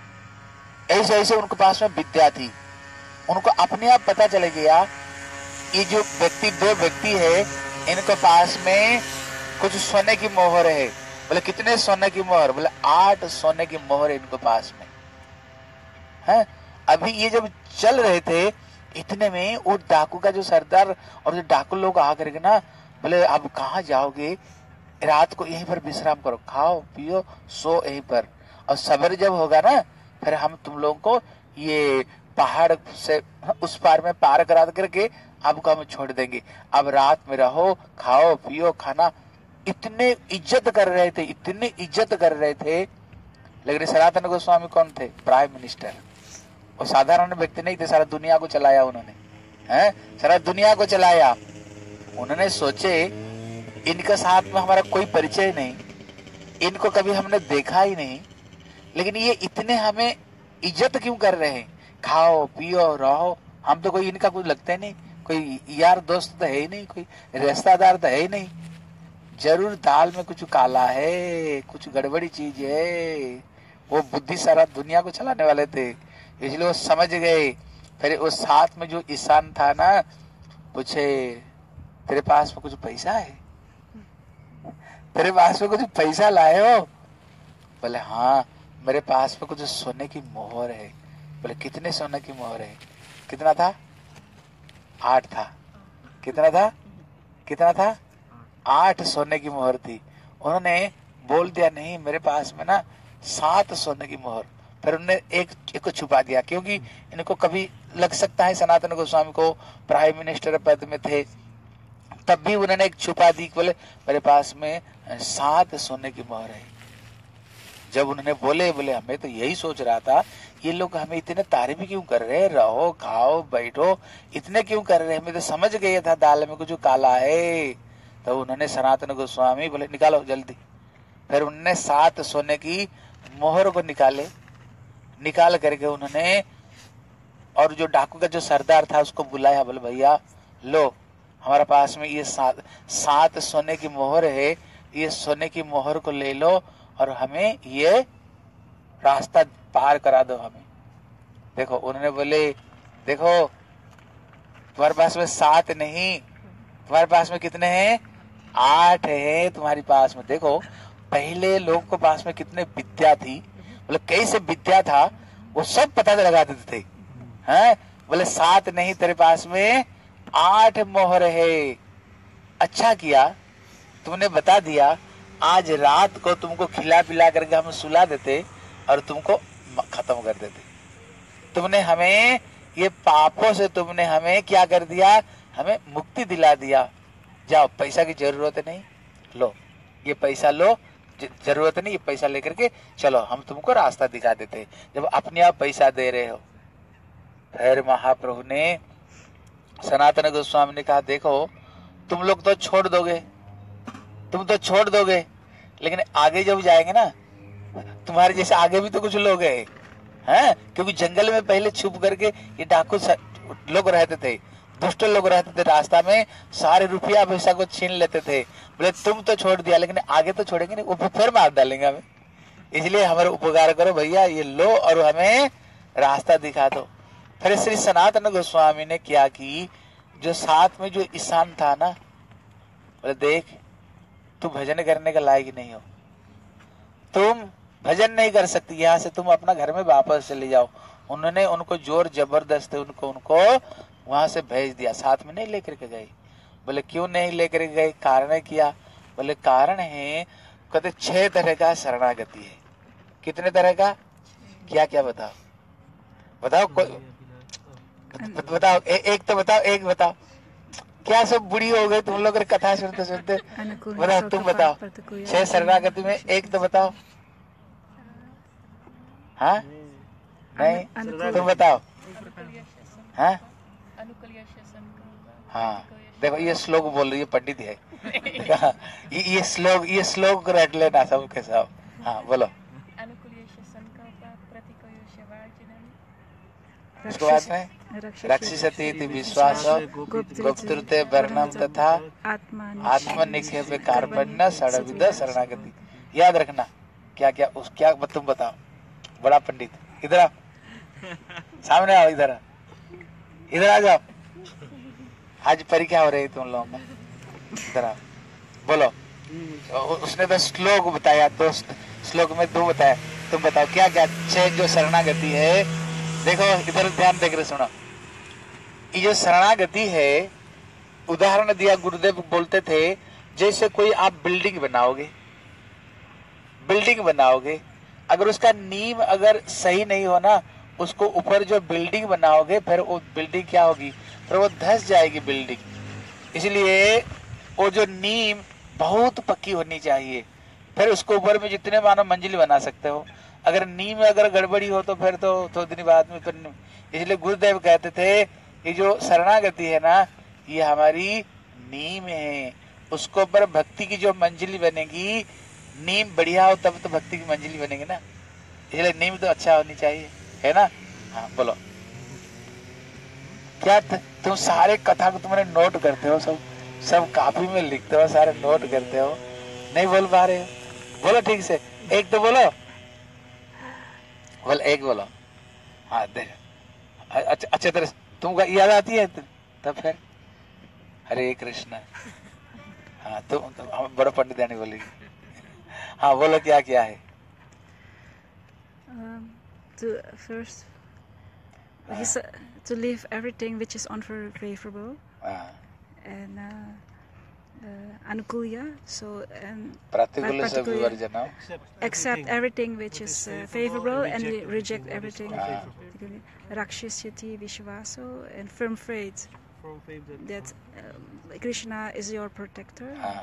ऐसे ऐसे उनके पास में विद्या थी, उनको अपने आप पता चल गया ये जो व्यक्ति दो व्यक्ति है इनके पास में कुछ सोने की मोहर है। बोले कितने सोने की मोहर? बोले आठ सोने की मोहर इनके पास में है। अभी ये जब चल रहे थे इतने में वो डाकू का जो सरदार और जो डाकू लोग आ करके ना बोले अब कहाँ जाओगे, रात को यहीं पर विश्राम करो, खाओ पियो सो यहीं पर, और सवेरे जब होगा ना फिर हम तुम लोगों को ये पहाड़ से उस पार में पार करा करके आपको हम छोड़ देंगे, अब रात में रहो खाओ पियो खाना। इतने इज्जत कर रहे थे, इतने इज्जत कर रहे थे। लेकिन सनातन गोस्वामी कौन थे? Prime minister. वो साधारण व्यक्ति नहीं थे, सारा दुनिया को चलाया उन्होंने, हैं सारा दुनिया को चलाया। उन्होंने सोचे इनके साथ में हमारा कोई परिचय नहीं, इनको कभी हमने देखा ही नहीं, लेकिन ये इतने हमें इज्जत क्यों कर रहे हैं, खाओ पियो रहो, हम तो कोई इनका कुछ लगते नहीं, कोई यार दोस्त तो है ही नहीं, कोई रिश्तेदार तो है ही नहीं, जरूर दाल में कुछ काला है, कुछ गड़बड़ी चीज है। वो बुद्धि सारा दुनिया को चलाने वाले थे, इसलिए वो समझ गए। फिर उस साथ में जो ईशान था ना पूछे तेरे पास में कुछ पैसा है, तेरे पास में कुछ पैसा लाए हो? बोले हाँ मेरे पास में कुछ सोने की मोहर है। बोले कितने सोने की मोहर है? कितना था? आठ था। कितना था? कितना था? आठ सोने की मोहर थी। उन्होंने बोल दिया नहीं मेरे पास में ना सात सोने की मोहर। फिर उन्होंने एक एक को छुपा दिया, क्योंकि इनको कभी लग सकता है सनातन गोस्वामी को प्राइम मिनिस्टर पद में थे, तब भी उन्होंने एक छुपा दी। बोले मेरे पास में सात सोने की मोहर है। जब उन्होंने बोले बोले हमें तो यही सोच रहा था ये लोग हमें इतने तारीफ क्यों कर रहे हैं, रहो खाओ बैठो इतने क्यों कर रहे हैं, हमें तो समझ गया था दाल में कुछ काला है। तो उन्होंने सनातन गोस्वामी बोले निकालो जल्दी। फिर उन्होंने सात सोने की मोहर को निकाले, निकाल करके उन्होंने और जो डाकू का जो सरदार था उसको बुलाया। बोले भैया लो हमारे पास में ये सात सात सोने की मोहर है, ये सोने की मोहर को ले लो और हमें ये रास्ता पार करा दो हमें। देखो उन्होंने बोले देखो तुम्हारे पास में सात नहीं, तुम्हारे पास में कितने हैं? आठ है तुम्हारे पास में। देखो पहले लोग के पास में कितने विद्या थी, बोले कैसे विद्या था वो सब पता लगा देते थे। हैं बोले सात नहीं तेरे पास में आठ मोहर है। अच्छा किया तुमने बता दिया, आज रात को तुमको खिला पिला करके हम सुला देते और तुमको खत्म कर देते। तुमने हमें ये पापों से तुमने हमें क्या कर दिया, हमें मुक्ति दिला दिया। जाओ पैसा की जरूरत नहीं, लो ये पैसा लो, जरूरत नहीं, ये पैसा लेकर के चलो हम तुमको रास्ता दिखा देते। जब अपने आप पैसा दे रहे हो। फिर महाप्रभु ने सनातन गोस्वामी ने कहा देखो तुम लोग तो छोड़ दोगे, तुम तो छोड़ दोगे, लेकिन आगे जब जाएंगे ना तुम्हारे जैसे आगे भी तो कुछ लोग हैं, हैं? क्योंकि जंगल में पहले छुप करके ये डाकू लोग रहते थे, दुष्ट लोग रहते थे, रास्ता में सारे रुपया पैसा को छीन लेते थे। बोले तुम तो छोड़ दिया लेकिन आगे तो छोड़ेंगे नहीं, वो फिर मार डालेंगे हमें, इसलिए हमारे उपकार करो भैया, ये लो और हमें रास्ता दिखा दो। फिर श्री सनातन गोस्वामी ने क्या की, जो साथ में जो ईशान था ना, बोले देख तू भजन करने के लायक नहीं हो, तुम भजन नहीं कर सकती, यहाँ से तुम अपना घर में वापस चले जाओ। उन्होंने उनको जोर जबरदस्ती उनको उनको वहां से भेज दिया, साथ में नहीं लेकर के गए। बोले क्यों नहीं लेकर के गए, कारण है क्या? बोले कारण है, कहते छह तरह का शरणागति है। कितने तरह का? क्या क्या बताओ बताओ कोई बताओ ए, एक तो बताओ, एक बताओ। क्या सब बुढ़ी हो गई तुम लोग कथा सुनते सुनते? बताओ तुम बताओ, छह शरणागति में एक तो बताओ। हाँ नहीं तुम बताओ। हाँ हाँ देखो ये श्लोक बोल रही है, पंडित है ये ये श्लोक ये श्लोक रट लेना सब के सब। हाँ बोलो। उसके बाद में रक्षिषति विश्वास गुप्तृते वर्णम तथा आत्मनिक्षेप कार्पण्य षड्विध शरणागति। याद रखना क्या क्या उस क्या तुम बताओ। बड़ा पंडित इधर आओ, सामने आओ, इधर इधर आ जाओ। आज परीक्षा हो रही है तुम लोगों में, इधर आओ बोलो। उसने तो श्लोक बताया, दो श्लोक में दो बताया, तुम बताओ क्या क्या छह जो शरणागति है। देखो इधर ध्यान देकर सुनो। ये जो शरणागति है, उदाहरण दिया गुरुदेव बोलते थे, जैसे कोई आप बिल्डिंग बनाओगे, बिल्डिंग बनाओगे, अगर उसका नींव अगर सही नहीं हो ना, उसको ऊपर जो बिल्डिंग बनाओगे फिर वो बिल्डिंग क्या होगी, फिर वो धस जाएगी बिल्डिंग। इसलिए वो जो नींव बहुत पक्की होनी चाहिए, फिर उसको ऊपर में जितने मानो मंजिल बना सकते हो। अगर नींव में अगर गड़बड़ी हो तो फिर तो थोड़ी दिन बाद में फिर। इसलिए गुरुदेव कहते थे ये जो शरणागति है ना, ये हमारी नींव है, उसको ऊपर भक्ति की जो मंजिल बनेगी, नींव बढ़िया हो तब तो भक्ति की मंजिल बनेगी ना। इसलिए नींव तो अच्छा होनी चाहिए, है ना। हाँ बोलो क्या तुम सारे कथा को तुमने नोट करते हो, सब सब कॉपी में लिखते हो, सारे नोट करते हो, नहीं बोल पा रहे हो? बोलो ठीक से, एक तो बोलो, बोल एक बोलो। हाँ देख अच्छा अच्छे तरह तुमको याद आती है तब फिर हरे कृष्ण। हाँ तुम तो, तो, बड़ा पंडित यानी बोलेगी। हाँ बोलो क्या क्या है। um, to first uh, uh, to leave everything which is unfavorable uh, and uh, uh, anukulya, so and pratikula se vivarjana, accept everything which is uh, favorable and reject everything. uh. Rakshisyati vishvaso, and firm faith that uh, Krishna is your protector. uh.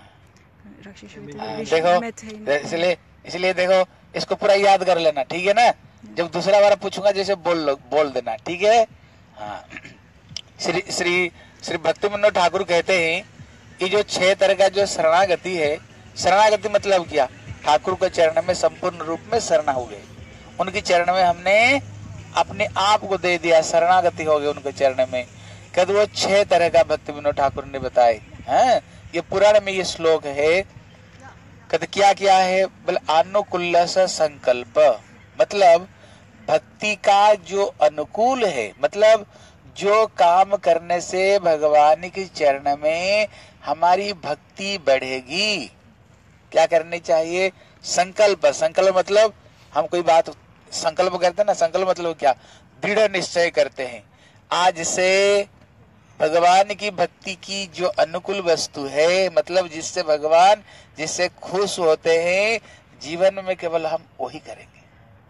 देखो इसलिए इसलिए देखो इसको पूरा याद कर लेना, ठीक है ना। जब दूसरा बार पूछूंगा जैसे बोल लो, बोल देना, ठीक है। हाँ श्री श्री श्री भक्ति मनोहर ठाकुर कहते हैं ये जो छह तरह का जो शरणागति है, शरणागति मतलब क्या, ठाकुर के चरण में संपूर्ण रूप में शरण हो गए, उनके चरण में हमने अपने आप को दे दिया, शरणागति हो गई उनके चरण में। कहते वो छह तरह का भक्ति मनोहर ठाकुर ने बताए हैं। ये पुराण में ये श्लोक है। कहते क्या क्या है, बोले अनुकूल संकल्प, मतलब भक्ति का जो अनुकूल है, मतलब जो काम करने से भगवान के चरण में हमारी भक्ति बढ़ेगी, क्या करनी चाहिए, संकल्प। संकल्प मतलब हम कोई बात संकल्प करते हैं ना, संकल्प मतलब क्या, दृढ़ निश्चय करते हैं आज से भगवान की भक्ति की जो अनुकूल वस्तु है, मतलब जिससे भगवान जिससे खुश होते हैं, जीवन में केवल हम वही करेंगे।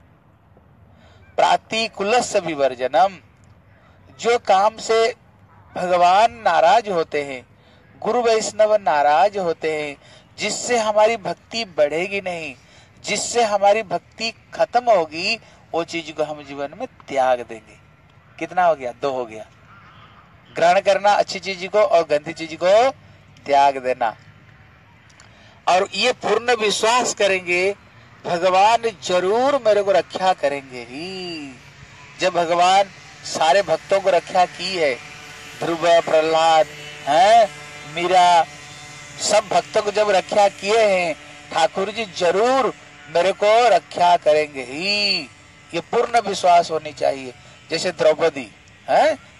प्रातिकूलस्य विवर्जनम, जो काम से भगवान नाराज होते हैं, गुरु वैष्णव नाराज होते हैं, जिससे हमारी भक्ति बढ़ेगी नहीं, जिससे हमारी भक्ति खत्म होगी, वो चीज को हम जीवन में त्याग देंगे। कितना हो गया, दो हो गया। ग्रहण करना अच्छी चीज को और गंदी चीज को त्याग देना। और ये पूर्ण विश्वास करेंगे भगवान जरूर मेरे को रक्षा करेंगे ही। जब भगवान सारे भक्तों को रक्षा की है, ध्रुव, प्रहलाद, हैं, मीरा, सब भक्तों को जब रक्षा किए हैं, ठाकुर जी जरूर मेरे को रक्षा करेंगे ही, ये पूर्ण विश्वास होनी चाहिए। जैसे द्रौपदी है,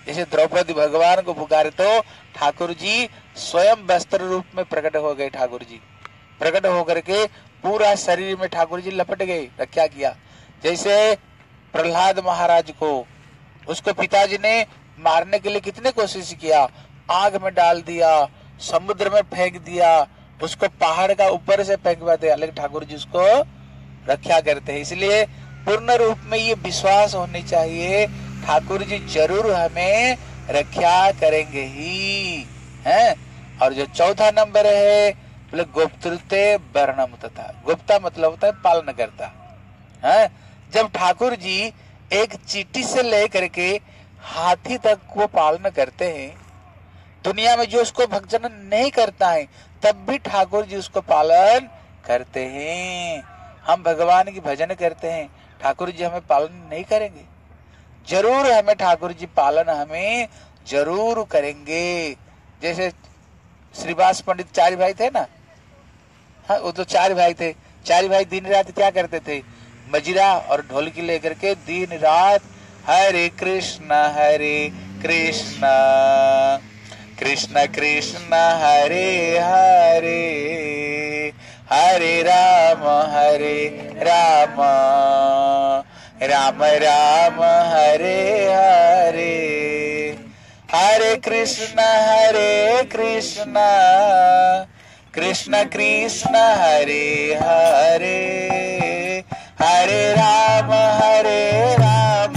जैसे द्रौपदी भगवान को पुकारे तो ठाकुर जी स्वयं वस्त्र रूप में प्रकट हो गए। ठाकुर जी प्रकट होकर के पूरा शरीर में ठाकुर जी लपट गए, रक्षा किया। जैसे प्रहलाद महाराज को उसको पिताजी ने मारने के लिए कितने कोशिश किया, आग में डाल दिया, समुद्र में फेंक दिया, उसको पहाड़ का ऊपर से फेंकवा दिया, लेकिन ठाकुर जी उसको रक्षा करते हैं। इसलिए पूर्ण रूप में ये विश्वास होनी चाहिए, ठाकुर जी जरूर हमें रक्षा करेंगे ही हैं। और जो चौथा नंबर है बोले गुप्तृते वर्णम तथा, गुप्ता मतलब होता है पालन करता है। जब ठाकुर जी एक चींटी से लेकर के हाथी तक को पालन करते हैं, दुनिया में जो उसको भक्तजन नहीं करता है तब भी ठाकुर जी उसको पालन करते हैं। हम भगवान की भजन करते हैं, ठाकुर जी हमें पालन नहीं करेंगे? जरूर हमें ठाकुर जी पालन हमें जरूर करेंगे। जैसे श्रीवास पंडित चार भाई थे ना, हाँ वो तो चार भाई थे। चार भाई दिन रात क्या करते थे, मजीरा और ढोलकी लेकर के दिन रात हरे कृष्ण हरे कृष्ण कृष्ण कृष्ण हरे हरे हरे राम हरे राम राम राम हरे हरे हरे कृष्ण हरे कृष्ण कृष्ण कृष्ण हरे हरे हरे राम हरे राम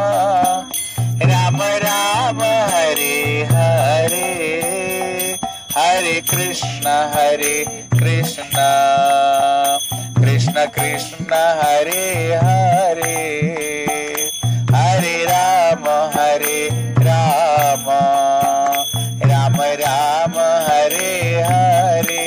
राम राम हरे हरे हरे कृष्ण हरे कृष्ण कृष्ण कृष्ण हरे हरे हरे राम हरे राम राम राम हरे हरे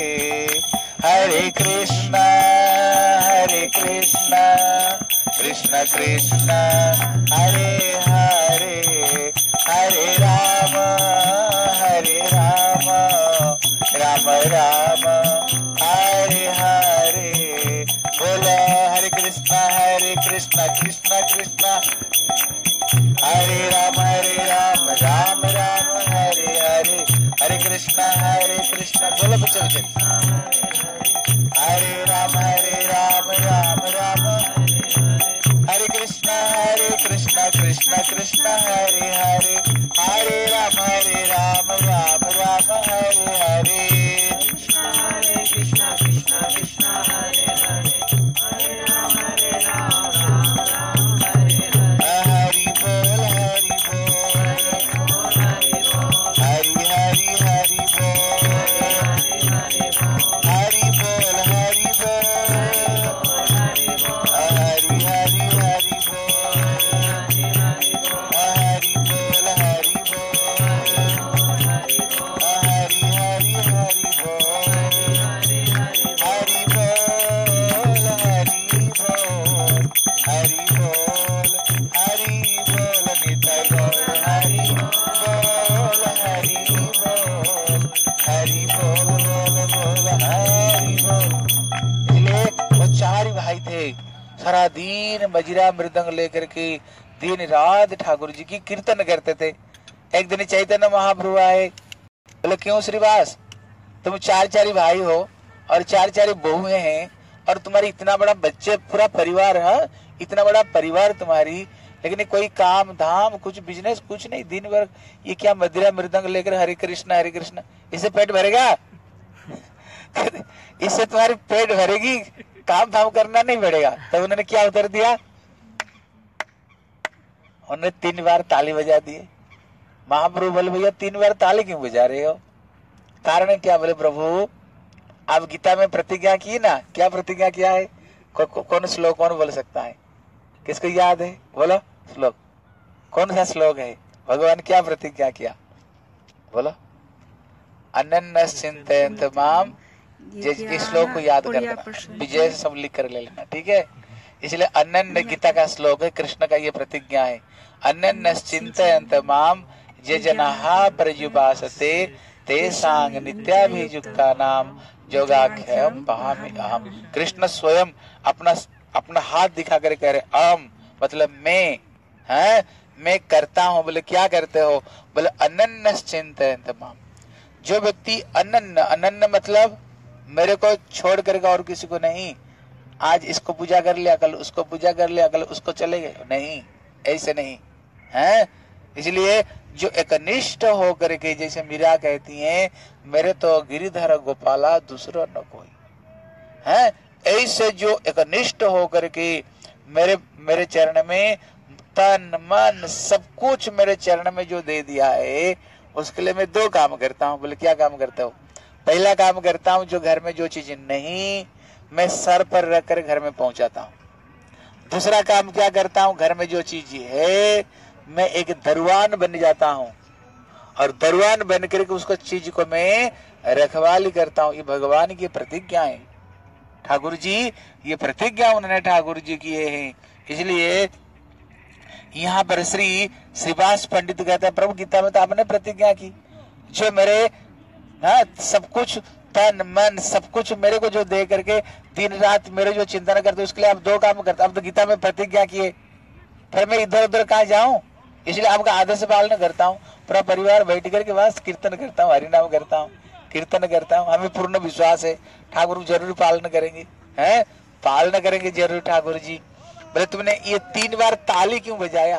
हरे कृष्ण हरे कृष्ण कृष्ण कृष्ण हरे हरे हरे राम हरे राम राम राम हरे हरे। बोलो हरे कृष्ण हरे कृष्ण कृष्ण कृष्ण हरे राम हरे राम राम राम हरे हरे हरे कृष्ण हरे कृष्ण। बोलो बच्चे बच्चे हरे राम हरे राम राम राम हरे कृष्ण हरे कृष्ण कृष्ण कृष्ण हरे हरे हरे राम हरे राम राम राम हरे हरे हरे कृष्ण कृष्ण कृष्ण हरे हरे हरे राम हरे राम राम राम हरे हरे हरि बोल हरि बोल हरि बोल हरि हरि हरि बोल हरि हरि बोल हरि बोल हरि बोल हरि हरि हरि बोल हरि हरि बोल हरि बोल हरि बोल हरि हरि हरि बोल हरि हरि बोल हरि बोल हरि बोल हरि बोल निताय गौर हरि बोल हरि बोल हरि बोल बोल बोल हरि बोल। इसलिए वो चार भाई थे, सारा दिन मजीरा मृदंग लेकर के दिन रात ठाकुर जी की कीर्तन करते थे। एक दिन चैतन्य महाप्रभु आए, बोले क्यों श्रीवास, तुम चार चार भाई हो और चार चार बहुएं हैं और तुम्हारी इतना बड़ा बच्चे पूरा परिवार है, इतना बड़ा परिवार तुम्हारी, लेकिन कोई काम धाम कुछ बिजनेस कुछ नहीं, दिन भर ये क्या मदिरा मृदंग लेकर हरे कृष्ण हरे कृष्ण, इससे पेट भरेगा? इससे तुम्हारी पेट भरेगी, काम धाम करना नहीं पड़ेगा। तो उन्होंने क्या उत्तर दिया, उन्होंने तीन बार ताली बजा दिए। महाप्रभु बोले भैया तीन बार ताली क्यों बजा रहे हो, कारण क्या? बोले प्रभु आप गीता में प्रतिज्ञा की ना, क्या प्रतिज्ञा किया है? को, को, कौन श्लोक कौन बोल सकता है, किसको याद है? बोलो श्लोक, कौन सा श्लोक है? भगवान क्या प्रतिज्ञा किया? बोलो। अनन्य चिंतयन्त माम, इस श्लोक को याद कर लेना, विजय से सब लिख कर ले लेना, ठीक है? इसलिए अनन्य गीता का श्लोक है, कृष्ण का ये प्रतिज्ञा है। अनन्य चिंतयन्त माम ये जनाः पर्युपासते तेषां नित्याभियुक्ता नाम योगाख्यम वहामि अहम। कृष्ण स्वयं अपना अपना हाथ दिखा कर कह रहे अहम मतलब मैं, है मैं करता हूं। बोले क्या करते हो? बोले अनन्य चिंतयन्त माम। जो व्यक्ति अनन्य, अनन्य मतलब मेरे को छोड़ करके और किसी को नहीं, आज इसको पूजा कर लिया, कल उसको पूजा कर लिया, कल उसको चले गए, नहीं, ऐसे नहीं है। इसलिए जो एकनिष्ठ हो करके, जैसे मीरा कहती हैं, मेरे तो गिरिधर गोपाला दूसरा न कोई है, ऐसे जो एकनिष्ठ हो करके मेरे मेरे चरण में तन मन सब कुछ मेरे चरण में जो दे दिया है, उसके लिए मैं दो काम करता हूँ। बोले क्या काम करता हूँ? पहला काम करता हूँ, जो घर में जो चीज नहीं, मैं सर पर रख कर घर में पहुंचाता हूँ। दूसरा काम क्या करता हूँ? घर में जो चीज है, मैं एक दरवान बन जाता हूँ, और दरवान बन करके उसको चीज को मैं रखवाली करता हूँ। ये भगवान की प्रतिज्ञा है। ठाकुर जी ये प्रतिज्ञा उन्होंने ठाकुर जी किए हैं। इसलिए यहाँ पर श्री श्रीवास पंडित कहते हैं, प्रभु गीता में तो आपने प्रतिज्ञा की, जो मेरे हाँ सब कुछ तन मन सब कुछ मेरे को जो दे करके दिन रात मेरे जो चिंतन करते, उसके लिए आप दो काम करते। अब तो गीता में प्रतिज्ञा किए, फिर मैं इधर उधर कहाँ जाऊं? इसलिए आपका आदर्श पालन करता हूँ। पूरा परिवार बैठ करके बस कीर्तन करता हूँ, हरिनाम करता हूँ, कीर्तन करता हूँ। हमें पूर्ण विश्वास है ठाकुर जरूर पालन करेंगे, हैं पालन करेंगे जरूर ठाकुर जी। बोले तुमने ये तीन बार ताली क्यों बजाया?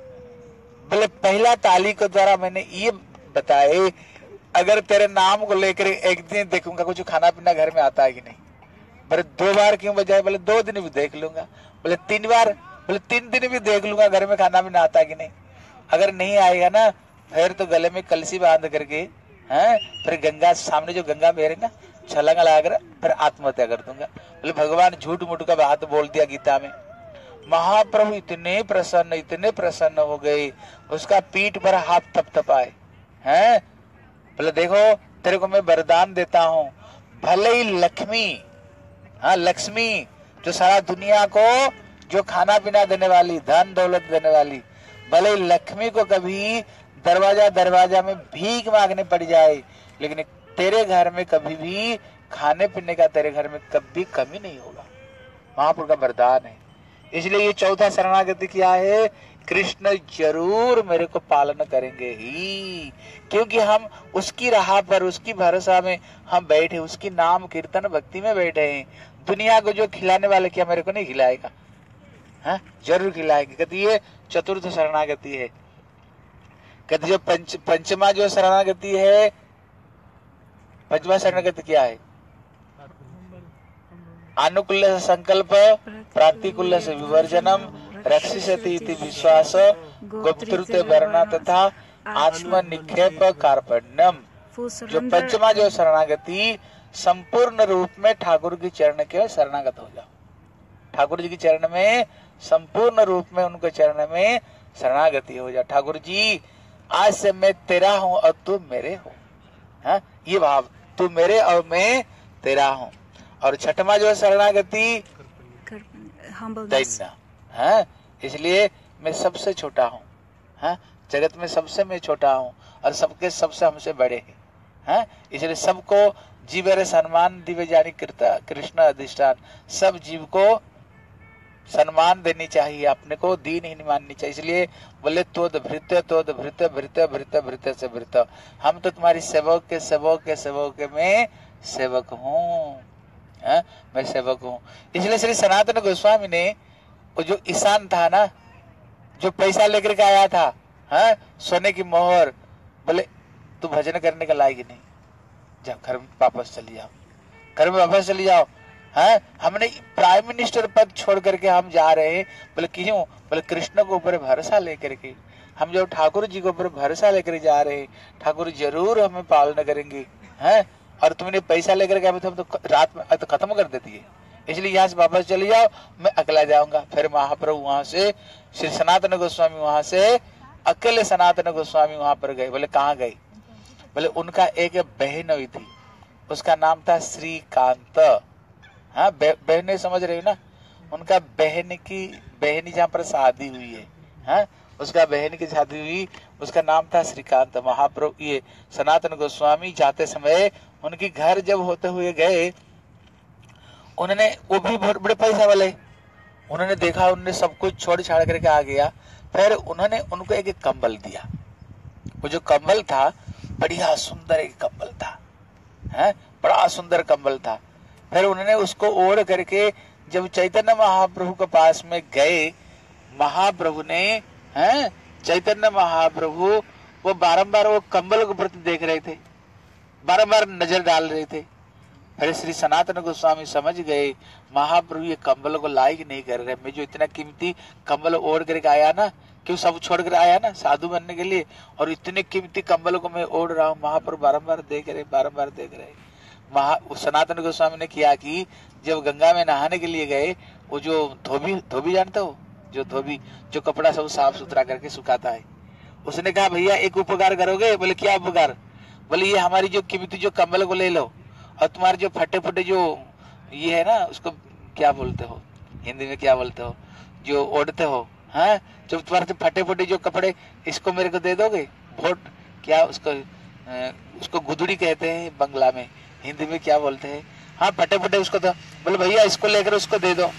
बोले पहला ताली के द्वारा मैंने ये बताए, अगर तेरे नाम को लेकर एक दिन देखूंगा कुछ खाना पीना घर में आता है कि नहीं। बोले दो बार क्यों बजाए? बोले दो दिन भी देख लूंगा। बोले तीन बार? बोले तीन दिन भी देख लूंगा घर में खाना पीना आता है कि नहीं। अगर नहीं आएगा ना, फिर तो गले में कलसी बांध करके हैं, फिर गंगा सामने जो गंगा बह रही ना, छलांग लगाकर फिर आत्महत्या कर दूंगा। बोले भगवान झूठ मूठ का बात बोल दिया गीता में। महाप्रभु इतने प्रसन्न इतने प्रसन्न हो गए, उसका पीठ पर हाथ थपथपाए हैं। बोले देखो तेरे को मैं वरदान देता हूँ, भले ही लक्ष्मी, हाँ लक्ष्मी जो सारा दुनिया को जो खाना पीना देने वाली, धन दौलत देने वाली, भले ही लक्ष्मी को कभी दरवाजा दरवाजा में भीख मांगने पड़ जाए, लेकिन तेरे घर में कभी भी खाने पीने का तेरे घर में कभी कमी नहीं होगा। महाप्रभु का वरदान है। इसलिए ये चौथा शरणागति क्या है? कृष्ण जरूर मेरे को पालन करेंगे ही, क्योंकि हम उसकी राह पर, उसकी भरोसा में हम बैठे, उसकी नाम कीर्तन भक्ति में बैठे हैं। दुनिया को जो खिलाने वाले क्या मेरे को नहीं खिलाएगा? हाँ जरूर खिलाएंगे। कहती ये चतुर्थ शरणागति है। कहती जो पंच पंचमा जो शरणागति है, पंचमा शरणागति क्या है? अनुकूल संकल्प प्रातिकूल से विवर्जनम रक्षिषति इति विश्वास गोप्तृत्व वर्णा तथा आत्म निक्षेप कार्पण्यम। जो पंचमा जो शरणागति, संपूर्ण रूप में ठाकुर की चरण के शरणागत हो जाओ। ठाकुर जी की चरण में संपूर्ण रूप में उनके चरण में शरणागति हो जाओ। ठाकुर जी आज से मैं तेरा हूँ और तू मेरे हो, हाँ ये भाव, तू मेरे और मैं तेरा हूँ। और छठमा जो शरणागति दैन्य, हाँ इसलिए मैं सबसे छोटा हूँ, हाँ जगत में सबसे मैं छोटा हूँ और सबके सबसे हमसे बड़े हैं, हाँ इसलिए सबको जीव सम्मान दिव्य जानी कृष्ण अधिष्ठान, सब जीव को सम्मान देनी चाहिए, अपने को दीन ही नहीं माननी चाहिए। इसलिए बोले तोद भृत्य तोद भृत्य भृत्य भृत्य भृत्य से भृत्य, हम तो तुम्हारी सेवक के सेवक के सेवक के मैं सेवक हूँ, हाँ मैं सेवक हूँ। इसलिए श्री सनातन गोस्वामी ने वो जो ईशान था ना, जो पैसा लेकर के आया था, हाँ सोने की मोहर, बोले तू भजन करने का लायक नहीं, जा घर में वापस चली जाओ, घर में वापस चली जाओ। हाँ हमने प्राइम मिनिस्टर पद छोड़ करके हम जा रहे हैं। बोले क्यों? बोले कृष्ण के ऊपर भरोसा लेकर के, हम जो ठाकुर जी के ऊपर भरोसा लेकर जा रहे हैं, ठाकुर जरूर हमें पालन करेंगे, हैं और तुमने पैसा लेकर के तो, तो रात में तो खत्म कर देती है। इसलिए यहाँ से वापस चली जाओ, मैं अकेला जाऊंगा। फिर महाप्रभु वहां से, श्री सनातन गोस्वामी वहां से अकेले सनातन गोस्वामी वहां पर गए। बोले कहाँ गए? बोले उनका एक बहन हुई थी, उसका नाम था श्रीकांत। हाँ बहने समझ रही ना, उनका बहन की बहनी जहाँ पर शादी हुई है, हाँ उसका बहन की शादी हुई, उसका नाम था श्रीकांत। महाप्रभु ये सनातन गोस्वामी जाते समय उनकी घर जब होते हुए गए, उन्होंने, वो भी बड़े पैसा वाले, उन्होंने देखा, उन्होंने सब कुछ छोड़ छाड़ करके आ गया। फिर उन्होंने उनको एक, एक कंबल दिया। वो जो कंबल था बढ़िया सुंदर एक कंबल था, है बड़ा सुंदर कंबल था। फिर उन्होंने उसको ओढ़ करके जब चैतन्य महाप्रभु के पास में गए, महाप्रभु ने, हैं चैतन्य महाप्रभु वो बारंबार वो कंबल को प्रति देख रहे थे, बारंबार नजर डाल रहे थे। फिर श्री सनातन गोस्वामी समझ गए महाप्रभु ये कंबल को लायक नहीं कर रहे। मैं जो इतना कीमती कंबल ओढ़ करके आया ना, क्यों सब छोड़ कर आया ना साधु बनने के लिए, और इतने कीमती कंबल को मैं ओढ़ रहा हूँ। महाप्रभु बारंबार देख रहे, बारंबार देख रहे। महा सनातन गोस्वामी ने किया कि जब गंगा में नहाने के लिए गए, वो जो धोबी धोबी जानते हो, जो धोबी जो कपड़ा सब साफ सुथरा करके सुखाता है, उसने कहा भैया एक उपकार करोगे? बोले क्या उपकार? बोले ये हमारी जो कीमती जो कंबल को ले लो, और तुम्हारे जो फटे फटे जो ये है ना, उसको क्या बोलते हो हिंदी में, क्या बोलते हो जो ओढ़ते हो, हाँ जब तुम्हारे फटे फटे जो कपड़े, इसको मेरे को दे दोगे? वोट क्या उसको आ, उसको गुदड़ी कहते हैं बंगला में, हिंदी में क्या बोलते हैं? हाँ फटे फटे उसको दो। बोले भैया इसको लेकर उसको दे दो।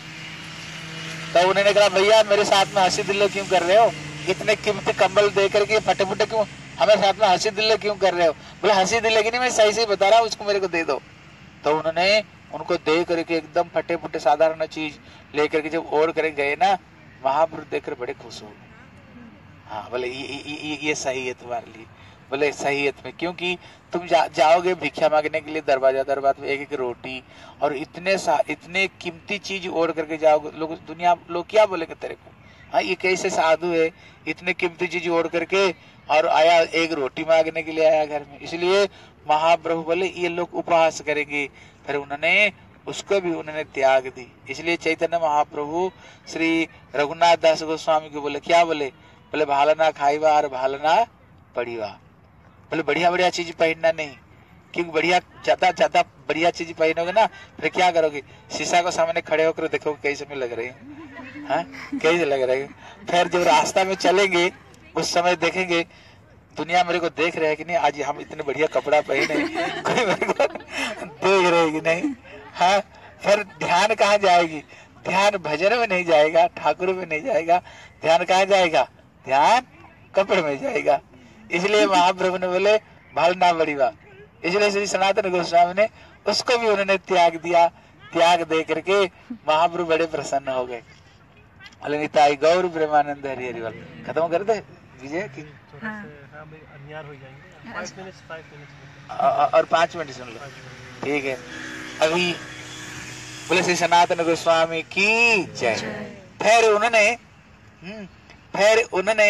तो उन्होंने कहा भैया मेरे साथ में हंसी दिल्ली क्यों कर रहे हो? इतने कीमती कंबल दे करके फटे फटे क्यों हमारे साथ में हंसी दिल्ली क्यों कर रहे हो? बोले हंसी दिल्ली की नहीं, मैं सही सही बता रहा हूँ, उसको मेरे को दे दो। तो उन्होंने उनको दे करके एकदम फटे फटे साधारण चीज लेकर के जब ओढ़ कर गए ना, महाप्रभु देखकर बड़े खुश हो गए। हाँ बोले ये, ये, ये, ये सही है तुम्हारे लिए। बोले सही है तुम्हें, क्योंकि तुम जा, जाओगे भिक्षा मांगने के लिए दरवाजा दरबार में, एक एक रोटी और इतने सा इतने कीमती चीज ओढ़ करके जाओगे, लोग दुनिया लोग क्या बोलेंगे तेरे को? हाँ ये कैसे साधु है, इतने कीमती चीज ओढ़ करके और आया एक रोटी मांगने के लिए आया घर में। इसलिए महाप्रभु बोले ये लोग उपहास करेंगे। फिर उन्होंने उसको भी उन्होंने त्याग दी। इसलिए चैतन्य महाप्रभु श्री रघुनाथ दास गोस्वामी को बोले, क्या बोले? बोले भालना खाईवा और भालना पड़ीवा। बोले बढ़िया बढ़िया चीज पहनना नहीं, क्योंकि बढ़िया ज्यादा ज्यादा बढ़िया चीज पहनोगे ना, फिर क्या करोगे? शीशा को सामने खड़े होकर देखोगे कैसे में लग रहे हैं, हाँ कैसे लग रहे हैं। फिर जब रास्ता में चलेंगे उस समय देखेंगे दुनिया मेरे को देख रहे है कि नहीं, आज हम इतने बढ़िया कपड़ा पहने, कोई मेरे को देख रहे कि नहीं। हाँ फिर ध्यान कहाँ जाएगी? ध्यान भजन में नहीं जाएगा, ठाकुर में नहीं जाएगा, ध्यान कहाँ जाएगा? ध्यान कपड़े में जाएगा। इसलिए महाप्रभु ने बोले भालना बढ़ीवा। इसलिए श्री सनातन गोस्वामी ने उसको भी उन्होंने त्याग दिया। त्याग दे करके महाप्रभु बड़े प्रसन्न हो गए। बोले निताई गौर प्रेमानंद हरि हरि बोल। खत्म कर दे विजय की हाँ। और पांच मिनट सुन लो, ठीक है। अभी बोले श्री सनातन गोस्वामी की जय। फिर उन्होंने फिर उन्होंने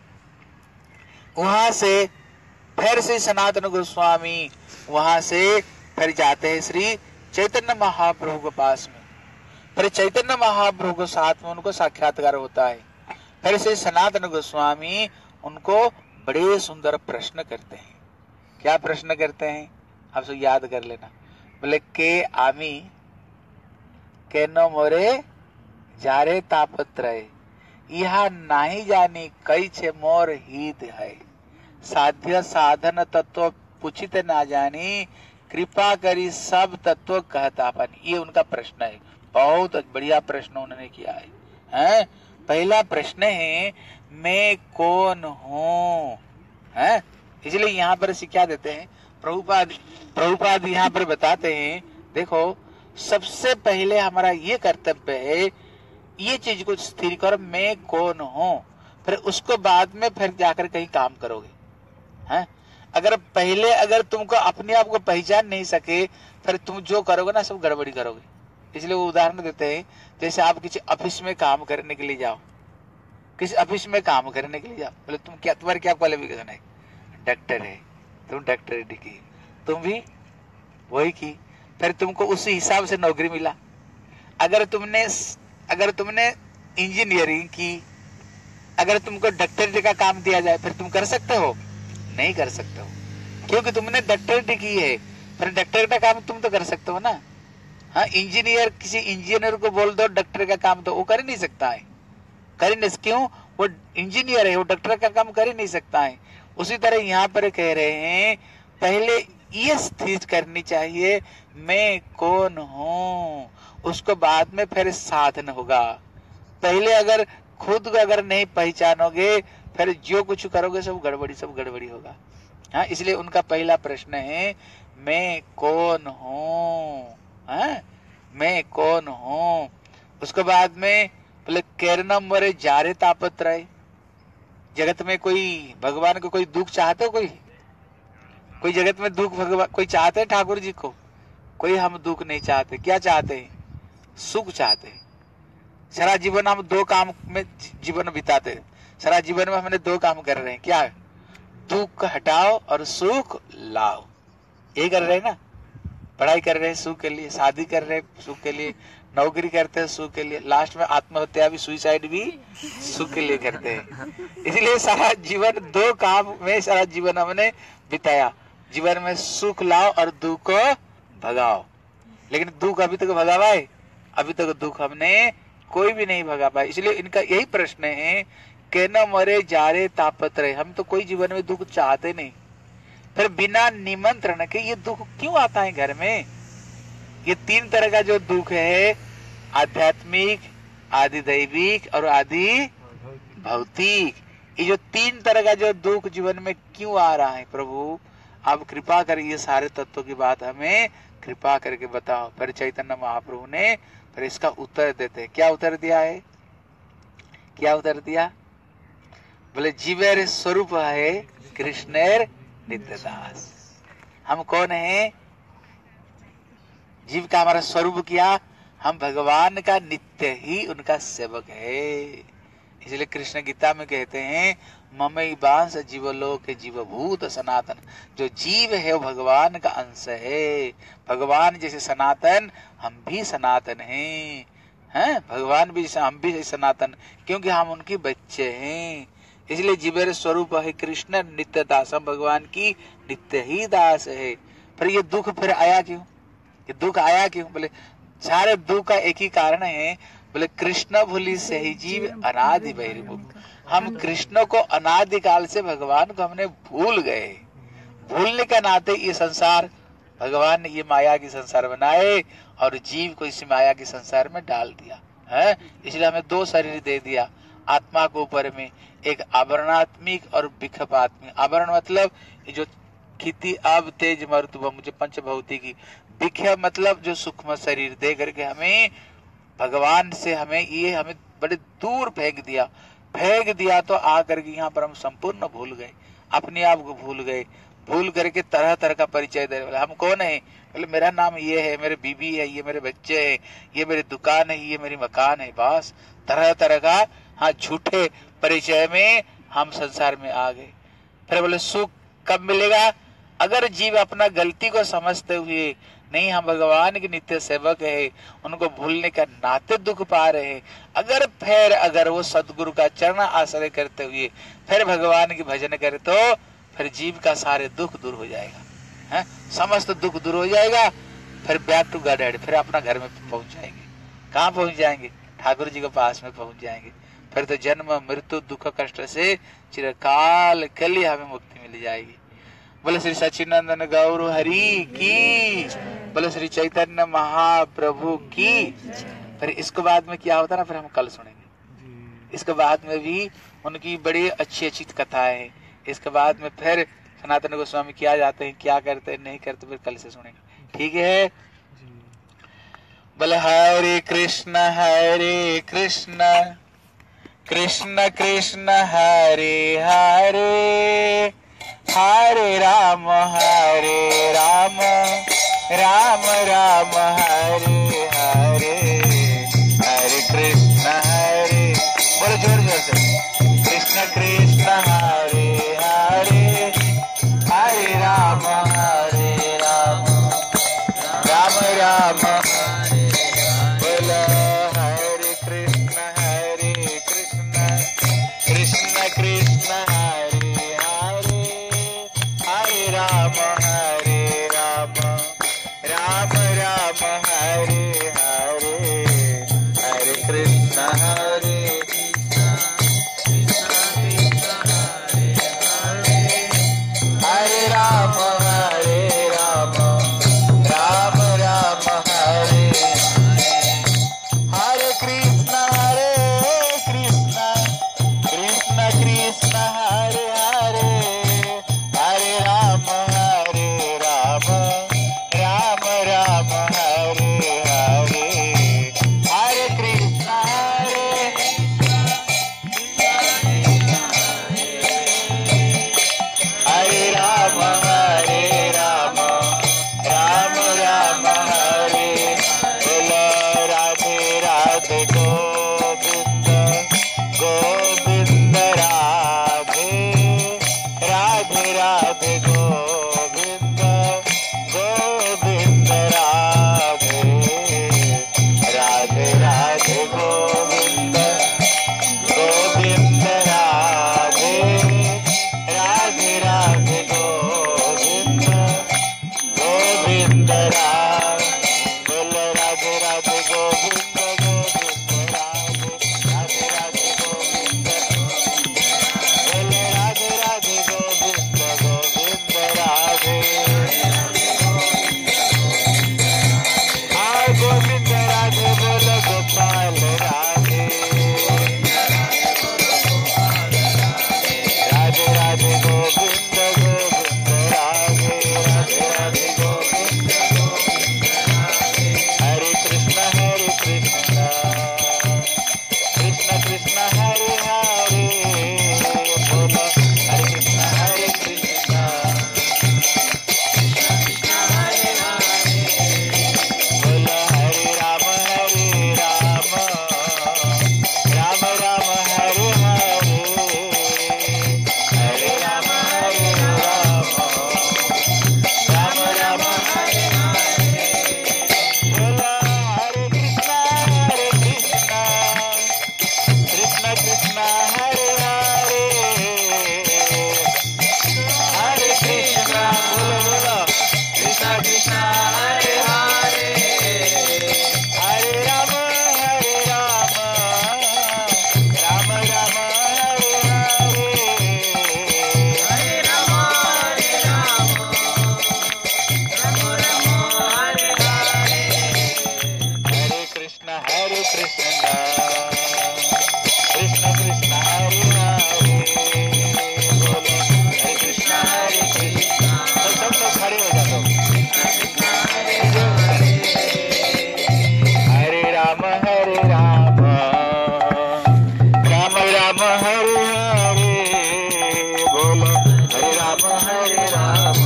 वहां से फिर श्री सनातन गोस्वामी वहां से फिर जाते हैं श्री चैतन्य महाप्रभु के पास में। फिर चैतन्य महाप्रभु के साथ में उनको साक्षात्कार होता है। फिर श्री सनातन गोस्वामी उनको बड़े सुंदर प्रश्न करते हैं। क्या प्रश्न करते हैं आप सब याद कर लेना। बोले के आमी के नो मोरे जारे तापत्रय यह नहीं जानी कई छे मोर हित है साध्य साधन तत्व पूछित ना जानी कृपा करी सब तत्व कहता पानी। ये उनका प्रश्न है। बहुत बढ़िया प्रश्न उन्होंने किया है, हैं? पहला प्रश्न है मैं कौन हूँ, हैं? इसलिए यहाँ पर शिक्षा देते हैं प्रभुपाद प्रभुपाद यहाँ पर बताते हैं देखो सबसे पहले हमारा ये कर्तव्य है ये चीज को स्थिर करो मैं कौन हूँ, फिर उसको बाद में फिर जाकर कहीं काम करोगे, हैं? अगर पहले अगर तुमको अपने आप को पहचान नहीं सके फिर तुम जो करोगे ना सब गड़बड़ी करोगे। इसलिए वो उदाहरण देते हैं जैसे आप किसी ऑफिस में काम करने के लिए जाओ, किसी ऑफिस में काम करने के लिए जाओ, बोले तुम क्या तुम्हारे क्या क्वालिफिकेशन है? डॉक्टर है, तुम डॉक्टर की, तुम भी वही की, फिर तुमको उसी हिसाब से नौकरी मिला। अगर तुमने अगर तुमने इंजीनियरिंग की, अगर तुमको डॉक्टरी का काम दिया जाए फिर तुम कर सकते हो? नहीं कर सकते हो, क्योंकि तुमने डॉक्टरी की है, फिर डॉक्टर का काम तुम तो कर सकते हो ना। हाँ इंजीनियर किसी इंजीनियर को बोल दो डॉक्टर का काम तो वो कर नहीं सकता है, कर ही नहीं, क्यों? वो इंजीनियर है, वो डॉक्टर का काम कर ही नहीं सकता है। उसी तरह यहाँ पर कह रहे हैं पहले ये स्थिर करनी चाहिए मैं कौन हूँ, उसको बाद में फिर साधन होगा। पहले अगर खुद को अगर नहीं पहचानोगे फिर जो कुछ करोगे सब गड़बड़ी सब गड़बड़ी होगा। हाँ, इसलिए उनका पहला प्रश्न है मैं कौन हूँ, हाँ? मैं कौन हूँ। उसके बाद में बोले कैरनम मरे जारे तापत रहे। जगत में कोई भगवान को कोई दुख चाहते हो? कोई कोई जगत में दुख भगवान कोई चाहते हैं? ठाकुर जी को कोई हम दुख नहीं चाहते। क्या चाहते हैं? सुख चाहते हैं। सारा जीवन हम दो काम में जीवन बिताते हैं। सारा जीवन में हमने दो काम कर रहे हैं। क्या? दुख हटाओ और सुख लाओ। यही कर रहे हैं ना। पढ़ाई कर रहे हैं सुख के लिए, शादी कर रहे हैं सुख के लिए, नौकरी करते हैं सुख के लिए, लास्ट में आत्महत्या भी, सुसाइड भी सुख के लिए करते हैं। इसलिए सारा जीवन दो काम में सारा जीवन हमने बिताया। जीवन में सुख लाओ और दुख को भगाओ। लेकिन दुख अभी तक भगा पाए? अभी तक दुख हमने कोई भी नहीं भगा पाए। इसलिए इनका यही प्रश्न है कि न मरे जारे तापत रहे। हम तो कोई जीवन में दुख चाहते नहीं, फिर बिना निमंत्रण के ये दुख क्यों आता है घर में? ये तीन तरह का जो दुख है, आध्यात्मिक, आदि दैविक और आदि भौतिक, ये जो तीन तरह का जो दुख जीवन में क्यों आ रहा है प्रभु, आप कृपा कर ये सारे तत्वों की बात हमें कृपा करके बताओ। फिर चैतन्य महाप्रभु ने फिर इसका उत्तर देते हैं। क्या उत्तर दिया है? क्या उत्तर दिया? बोले जीवेर स्वरूप है कृष्णेर नित्यदास। हम कौन है? जीव का हमारा स्वरूप क्या? हम भगवान का नित्य ही उनका सेवक है। इसलिए कृष्ण गीता में कहते हैं ममई बांस जीवलोक जीवभूत सनातन। जो जीव है वो भगवान का अंश है। भगवान जैसे सनातन हम भी सनातन हैं, हैं? भगवान भी जैसे हम भी सनातन, क्योंकि हम उनके बच्चे हैं। इसलिए जीवेर स्वरूप है कृष्ण नित्य दास। हम भगवान की नित्य ही दास है। पर ये दुख फिर आया क्यों? ये दुख आया क्यों? बोले सारे दुख का एक ही कारण है। बोले कृष्ण भूलि से ही जीव अनादि बहिर्मुख। हम कृष्ण को अनादिकाल से भगवान को हमने भूल गए। भूलने का नाते ये संसार, भगवान ने ये माया की संसार बनाए और जीव को इस माया के संसार में डाल दिया है। इसलिए हमें दो शरीर दे दिया। आत्मा को ऊपर में एक आवरणात्मिक और विखपात्मिक। आवरण मतलब जो खिति अब तेज मरुतु मुझे पंचभौतिक की, विख मतलब जो सूक्ष्म शरीर दे करके हमें भगवान से हमें ये हमें बड़े दूर फेंक दिया। फेंक दिया तो आ करके यहाँ पर हम संपूर्ण भूल गए, अपने आप को भूल गए। भूल करके तरह तरह का परिचय दे रहे। हम कौन है? बोले मेरा नाम ये है, मेरे बीबी है, ये मेरे बच्चे हैं, ये मेरी दुकान है, ये मेरी मकान है। बस तरह तरह का हाँ झूठे परिचय में हम संसार में आ गए। फिर बोले सुख कब मिलेगा? अगर जीव अपना गलती को समझते हुए नहीं हम भगवान के नित्य सेवक है, उनको भूलने का नाते दुख पा रहे हैं, अगर फिर अगर वो सदगुरु का चरण आश्रय करते हुए फिर भगवान की भजन करे तो फिर जीव का सारे दुख दूर हो जाएगा, है? समस्त दुख दूर हो जाएगा। फिर बैक टू गॉड, फिर अपना घर में पहुंच जाएंगे। कहाँ पहुंच जाएंगे? ठाकुर जी के पास में पहुंच जाएंगे। फिर तो जन्म मृत्यु दुख कष्ट से चिरकाल के लिए हमें मुक्ति मिल जाएगी। बोले श्री सच्चिदानंद गौर हरि की, बोले श्री चैतन्य महाप्रभु की। फिर इसके बाद में क्या होता ना, फिर हम कल सुनेंगे। इसके बाद में भी उनकी बड़ी अच्छी अच्छी कथाएं हैं। इसके बाद में फिर सनातन गोस्वामी क्या जाते हैं, क्या करते हैं, नहीं करते, फिर कल से सुनेंगे। ठीक है? बोले हरे कृष्ण हरे कृष्ण कृष्ण कृष्ण हरे हरे, हरे राम हरे राम राम राम हरे हरे, हरे कृष्ण हरे, बोलो जोर जोर से, कृष्ण कृष्ण हरे हरे, हरे राम हरे राम राम राम हरे, बोलो हरे कृष्ण हरे कृष्ण कृष्ण कृष्ण हरे हरे, हरे राम हरे राम राम राम हरे राधे गोविंद गोविंद राधे राधे राधे गोविंद गोविंद राधे राधे राधे गोविंद गोविंद राधे राधे राधे गोविंद गोविंद राधे बोल राधे राधे गोविंद गोविंद राधे राधे राधे गोविंद बोल राधे राधे गोविंद गोविंद राधे हाँ गोविंद राधे बोल गोपाल राधे राधे राधे गोविंद गोविंद राधे राधे राधे गोविंद हरे कृष्ण हरे कृष्ण कृष्ण कृष्ण हरे हरे बोलो हरे कृष्ण हरे कृष्ण बोलो हरे राम हरे राम राम राम हरे हरे हरे राम हरे राम राम राम हरे हरे बोलो हरे कृष्ण हरे कृष्ण कृष्ण कृष्ण हरे हरे हरे कृष्ण बोलो बोलो कृष्ण कृष्ण हरे हरे हरे राम हरे राम राम राम हरे हरे हरे राम हरे राम राम राम हरे हरे हरे कृष्ण हरे कृष्ण कृष्ण कृष्ण हरे हरे बोलो हरे कृष्ण हरे कृष्ण तो सब लोग खड़े हो जाओ हरे राम हरे राम राम राम हरे हरे बोलो हरे राम हरे राम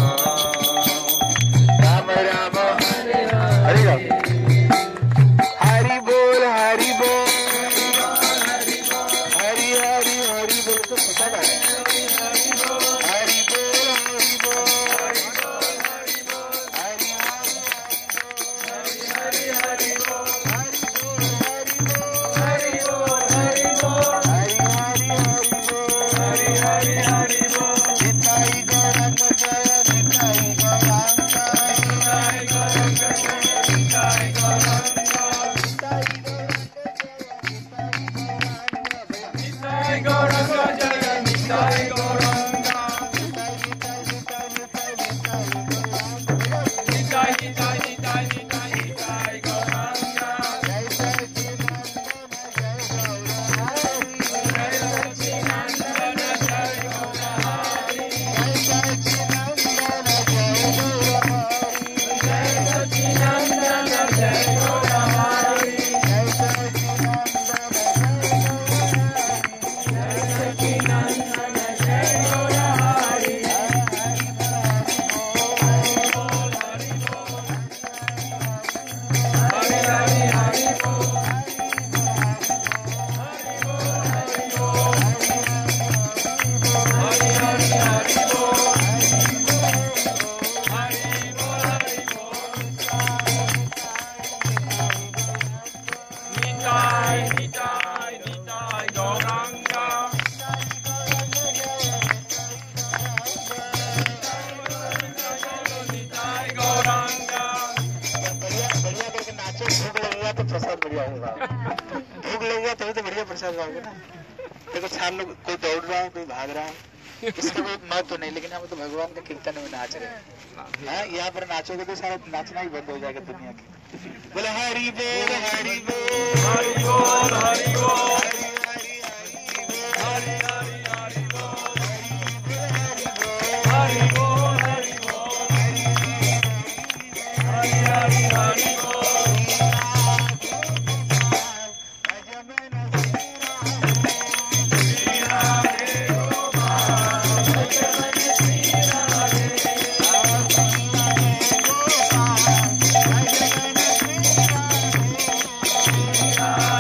राम राम हरे हरे हरि हरि बोल हरि बोल हरि हरि हरि बोल तो पता है हरि बोल हरि बोल हरि हरि हरि हरि बोल हरि बोल हरि बोल हरि बोल हरि हरि हरि बोल हरि हरि हरि बोल निताई गौरंग जय निताई गौरंग निताई गौरंग जय निताई गौरंग निताई गौरंग जय निताई गौरंग निताई निताई निताई निताई निताई गौरंग जय सच्चिदानंद जय गौरहरि जय सच्चिदानंद जय गौरहरि जय सच्चिदानंद जय गौरहरि हरि हरि हरि बोल हरि हरि हरि बोल हरि बोल हरि बोल निताई निताई निताई गौरंग निताई गौरंग बढ़िया बढ़िया करके नाचो भूख लगेगा तो प्रसाद बढ़िया होगा भूख लगेगा तभी तो बढ़िया प्रसाद पाओगे ना देखो चार लोग कोई दौड़ रहा है कोई भाग रहा है इसका कोई महत्व नहीं लेकिन हम तो भगवान का कीर्तन में नाच रहे हैं हाँ, यहाँ पर नाचोगे तो सारा नाचना ही बंद हो जाएगा दुनिया के बोले हरि बोल हरि बोल हरि बोल हरि बोल हरि हरि हरि बोल हरि बोल हरि बोल हरि हरि हरि बोल Krishna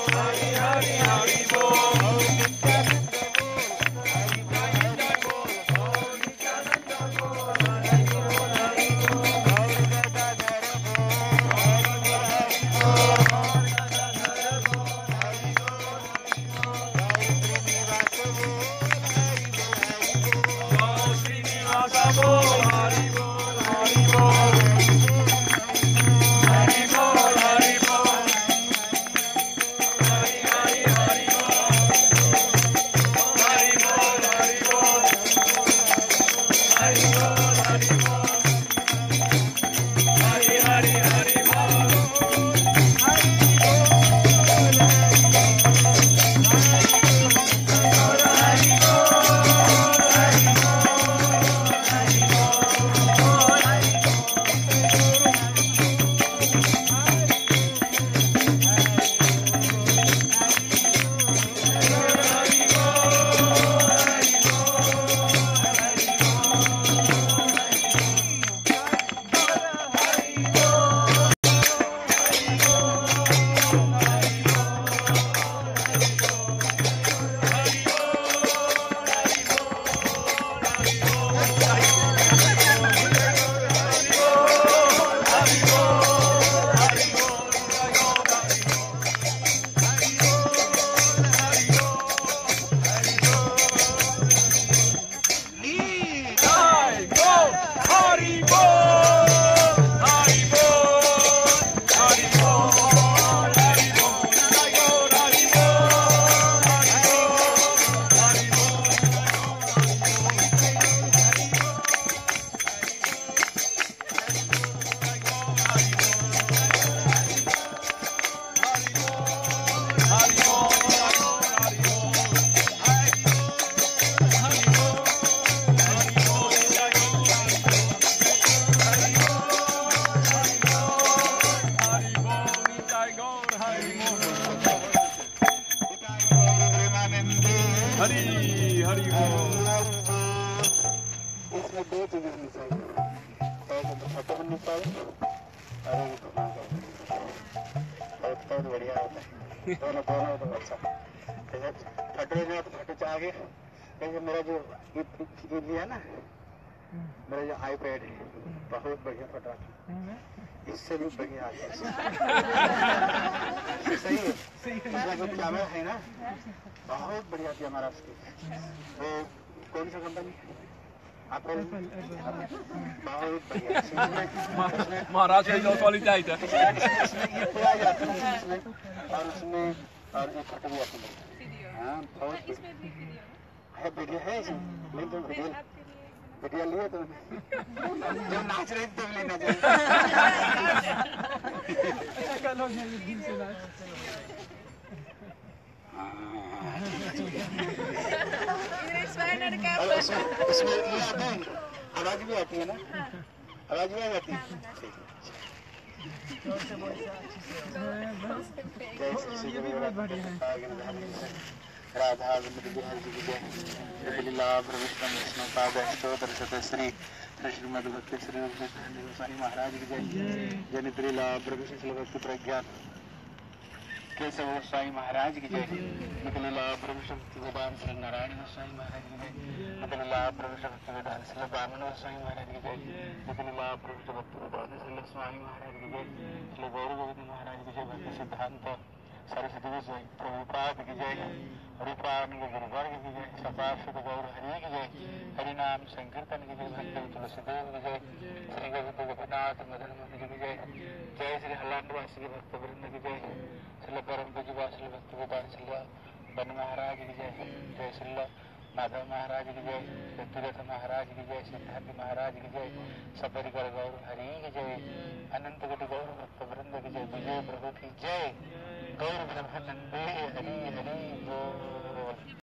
हरी हरी बोल। इसमें दो चीजें मिल चाहिए, एक तो फोटो बननी चाहिए और एक तो बहुत बहुत बढ़िया होता है। दोनों दोनों तो अच्छा फोटो में तो फोटो चाहिए। लेकिन मेरा जो ये लिया ना, मेरा जो आईपैड है बहुत बढ़िया फोटो आता है, इससे भी बढ़िया आता है। सही है, इसका जो कैमरा है ना बहुत बढ़िया थी हमारा उसकी। वो कौन सा कंपनी? एप्पल। बहुत बढ़िया। महाराज का जो क्वालिटी था इसमें ये पूरा जाता है इसमें, और उसमें और एक फोटो भी आती है। हाँ बहुत है, वीडियो है इसमें। नहीं तो वीडियो वीडियो लिए तो जब नाच रहे तब लेना उसमें ये आता है, आवाज भी आती है ना, आवाज भी आ जाती है। राधा लीला प्रविष्ट विष्णु पाद स्तोत्र श्री श्रीमद भक्ति श्री गोसाई महाराज की जय। जनित लीला प्रविष्ट भक्ति प्रज्ञा केशव गोस्वामी महाराज की जय। निकलीला प्रविष्ट भक्ति गोपाल श्री नारायण गोस्वामी महाराज की जय। निकलीला प्रविष्ट भक्ति गोपाल श्री बामन गोस्वामी महाराज की जय। निकलीला प्रविष्ट भक्ति गोपाल श्री लक्ष्मी महाराज की जय। श्री गौर गोविंद महाराज की जय। भक्ति सिद्धांत सरस्वती गोस्वामी प्रभुपाद की जय। हरिपान गुरुवर्ग की जय। सपार्षद गौर हरि की जय। हरिनाम संकीर्तन की जय। भक्त तुलसीदेव की जय। श्री गोविंद गोपीनाथ मदन मोहन जी की जय। जय श्री हल्लांडवासी भक्त वृंद की जय। श्री परम पूज्य श्री भक्त गोपाल श्री बन महाराज की जय। जय श्री माधव महाराज की जय। तीर्थ महाराज की जय। सिद्धार्थ महाराज की जय। सपरिकर गौर हरि की जय। अनंत कोटि गौर भक्त वृंद की जय। विजय प्रभु की जय। गौर ब्रह्मानंदे हरि हरि बोल।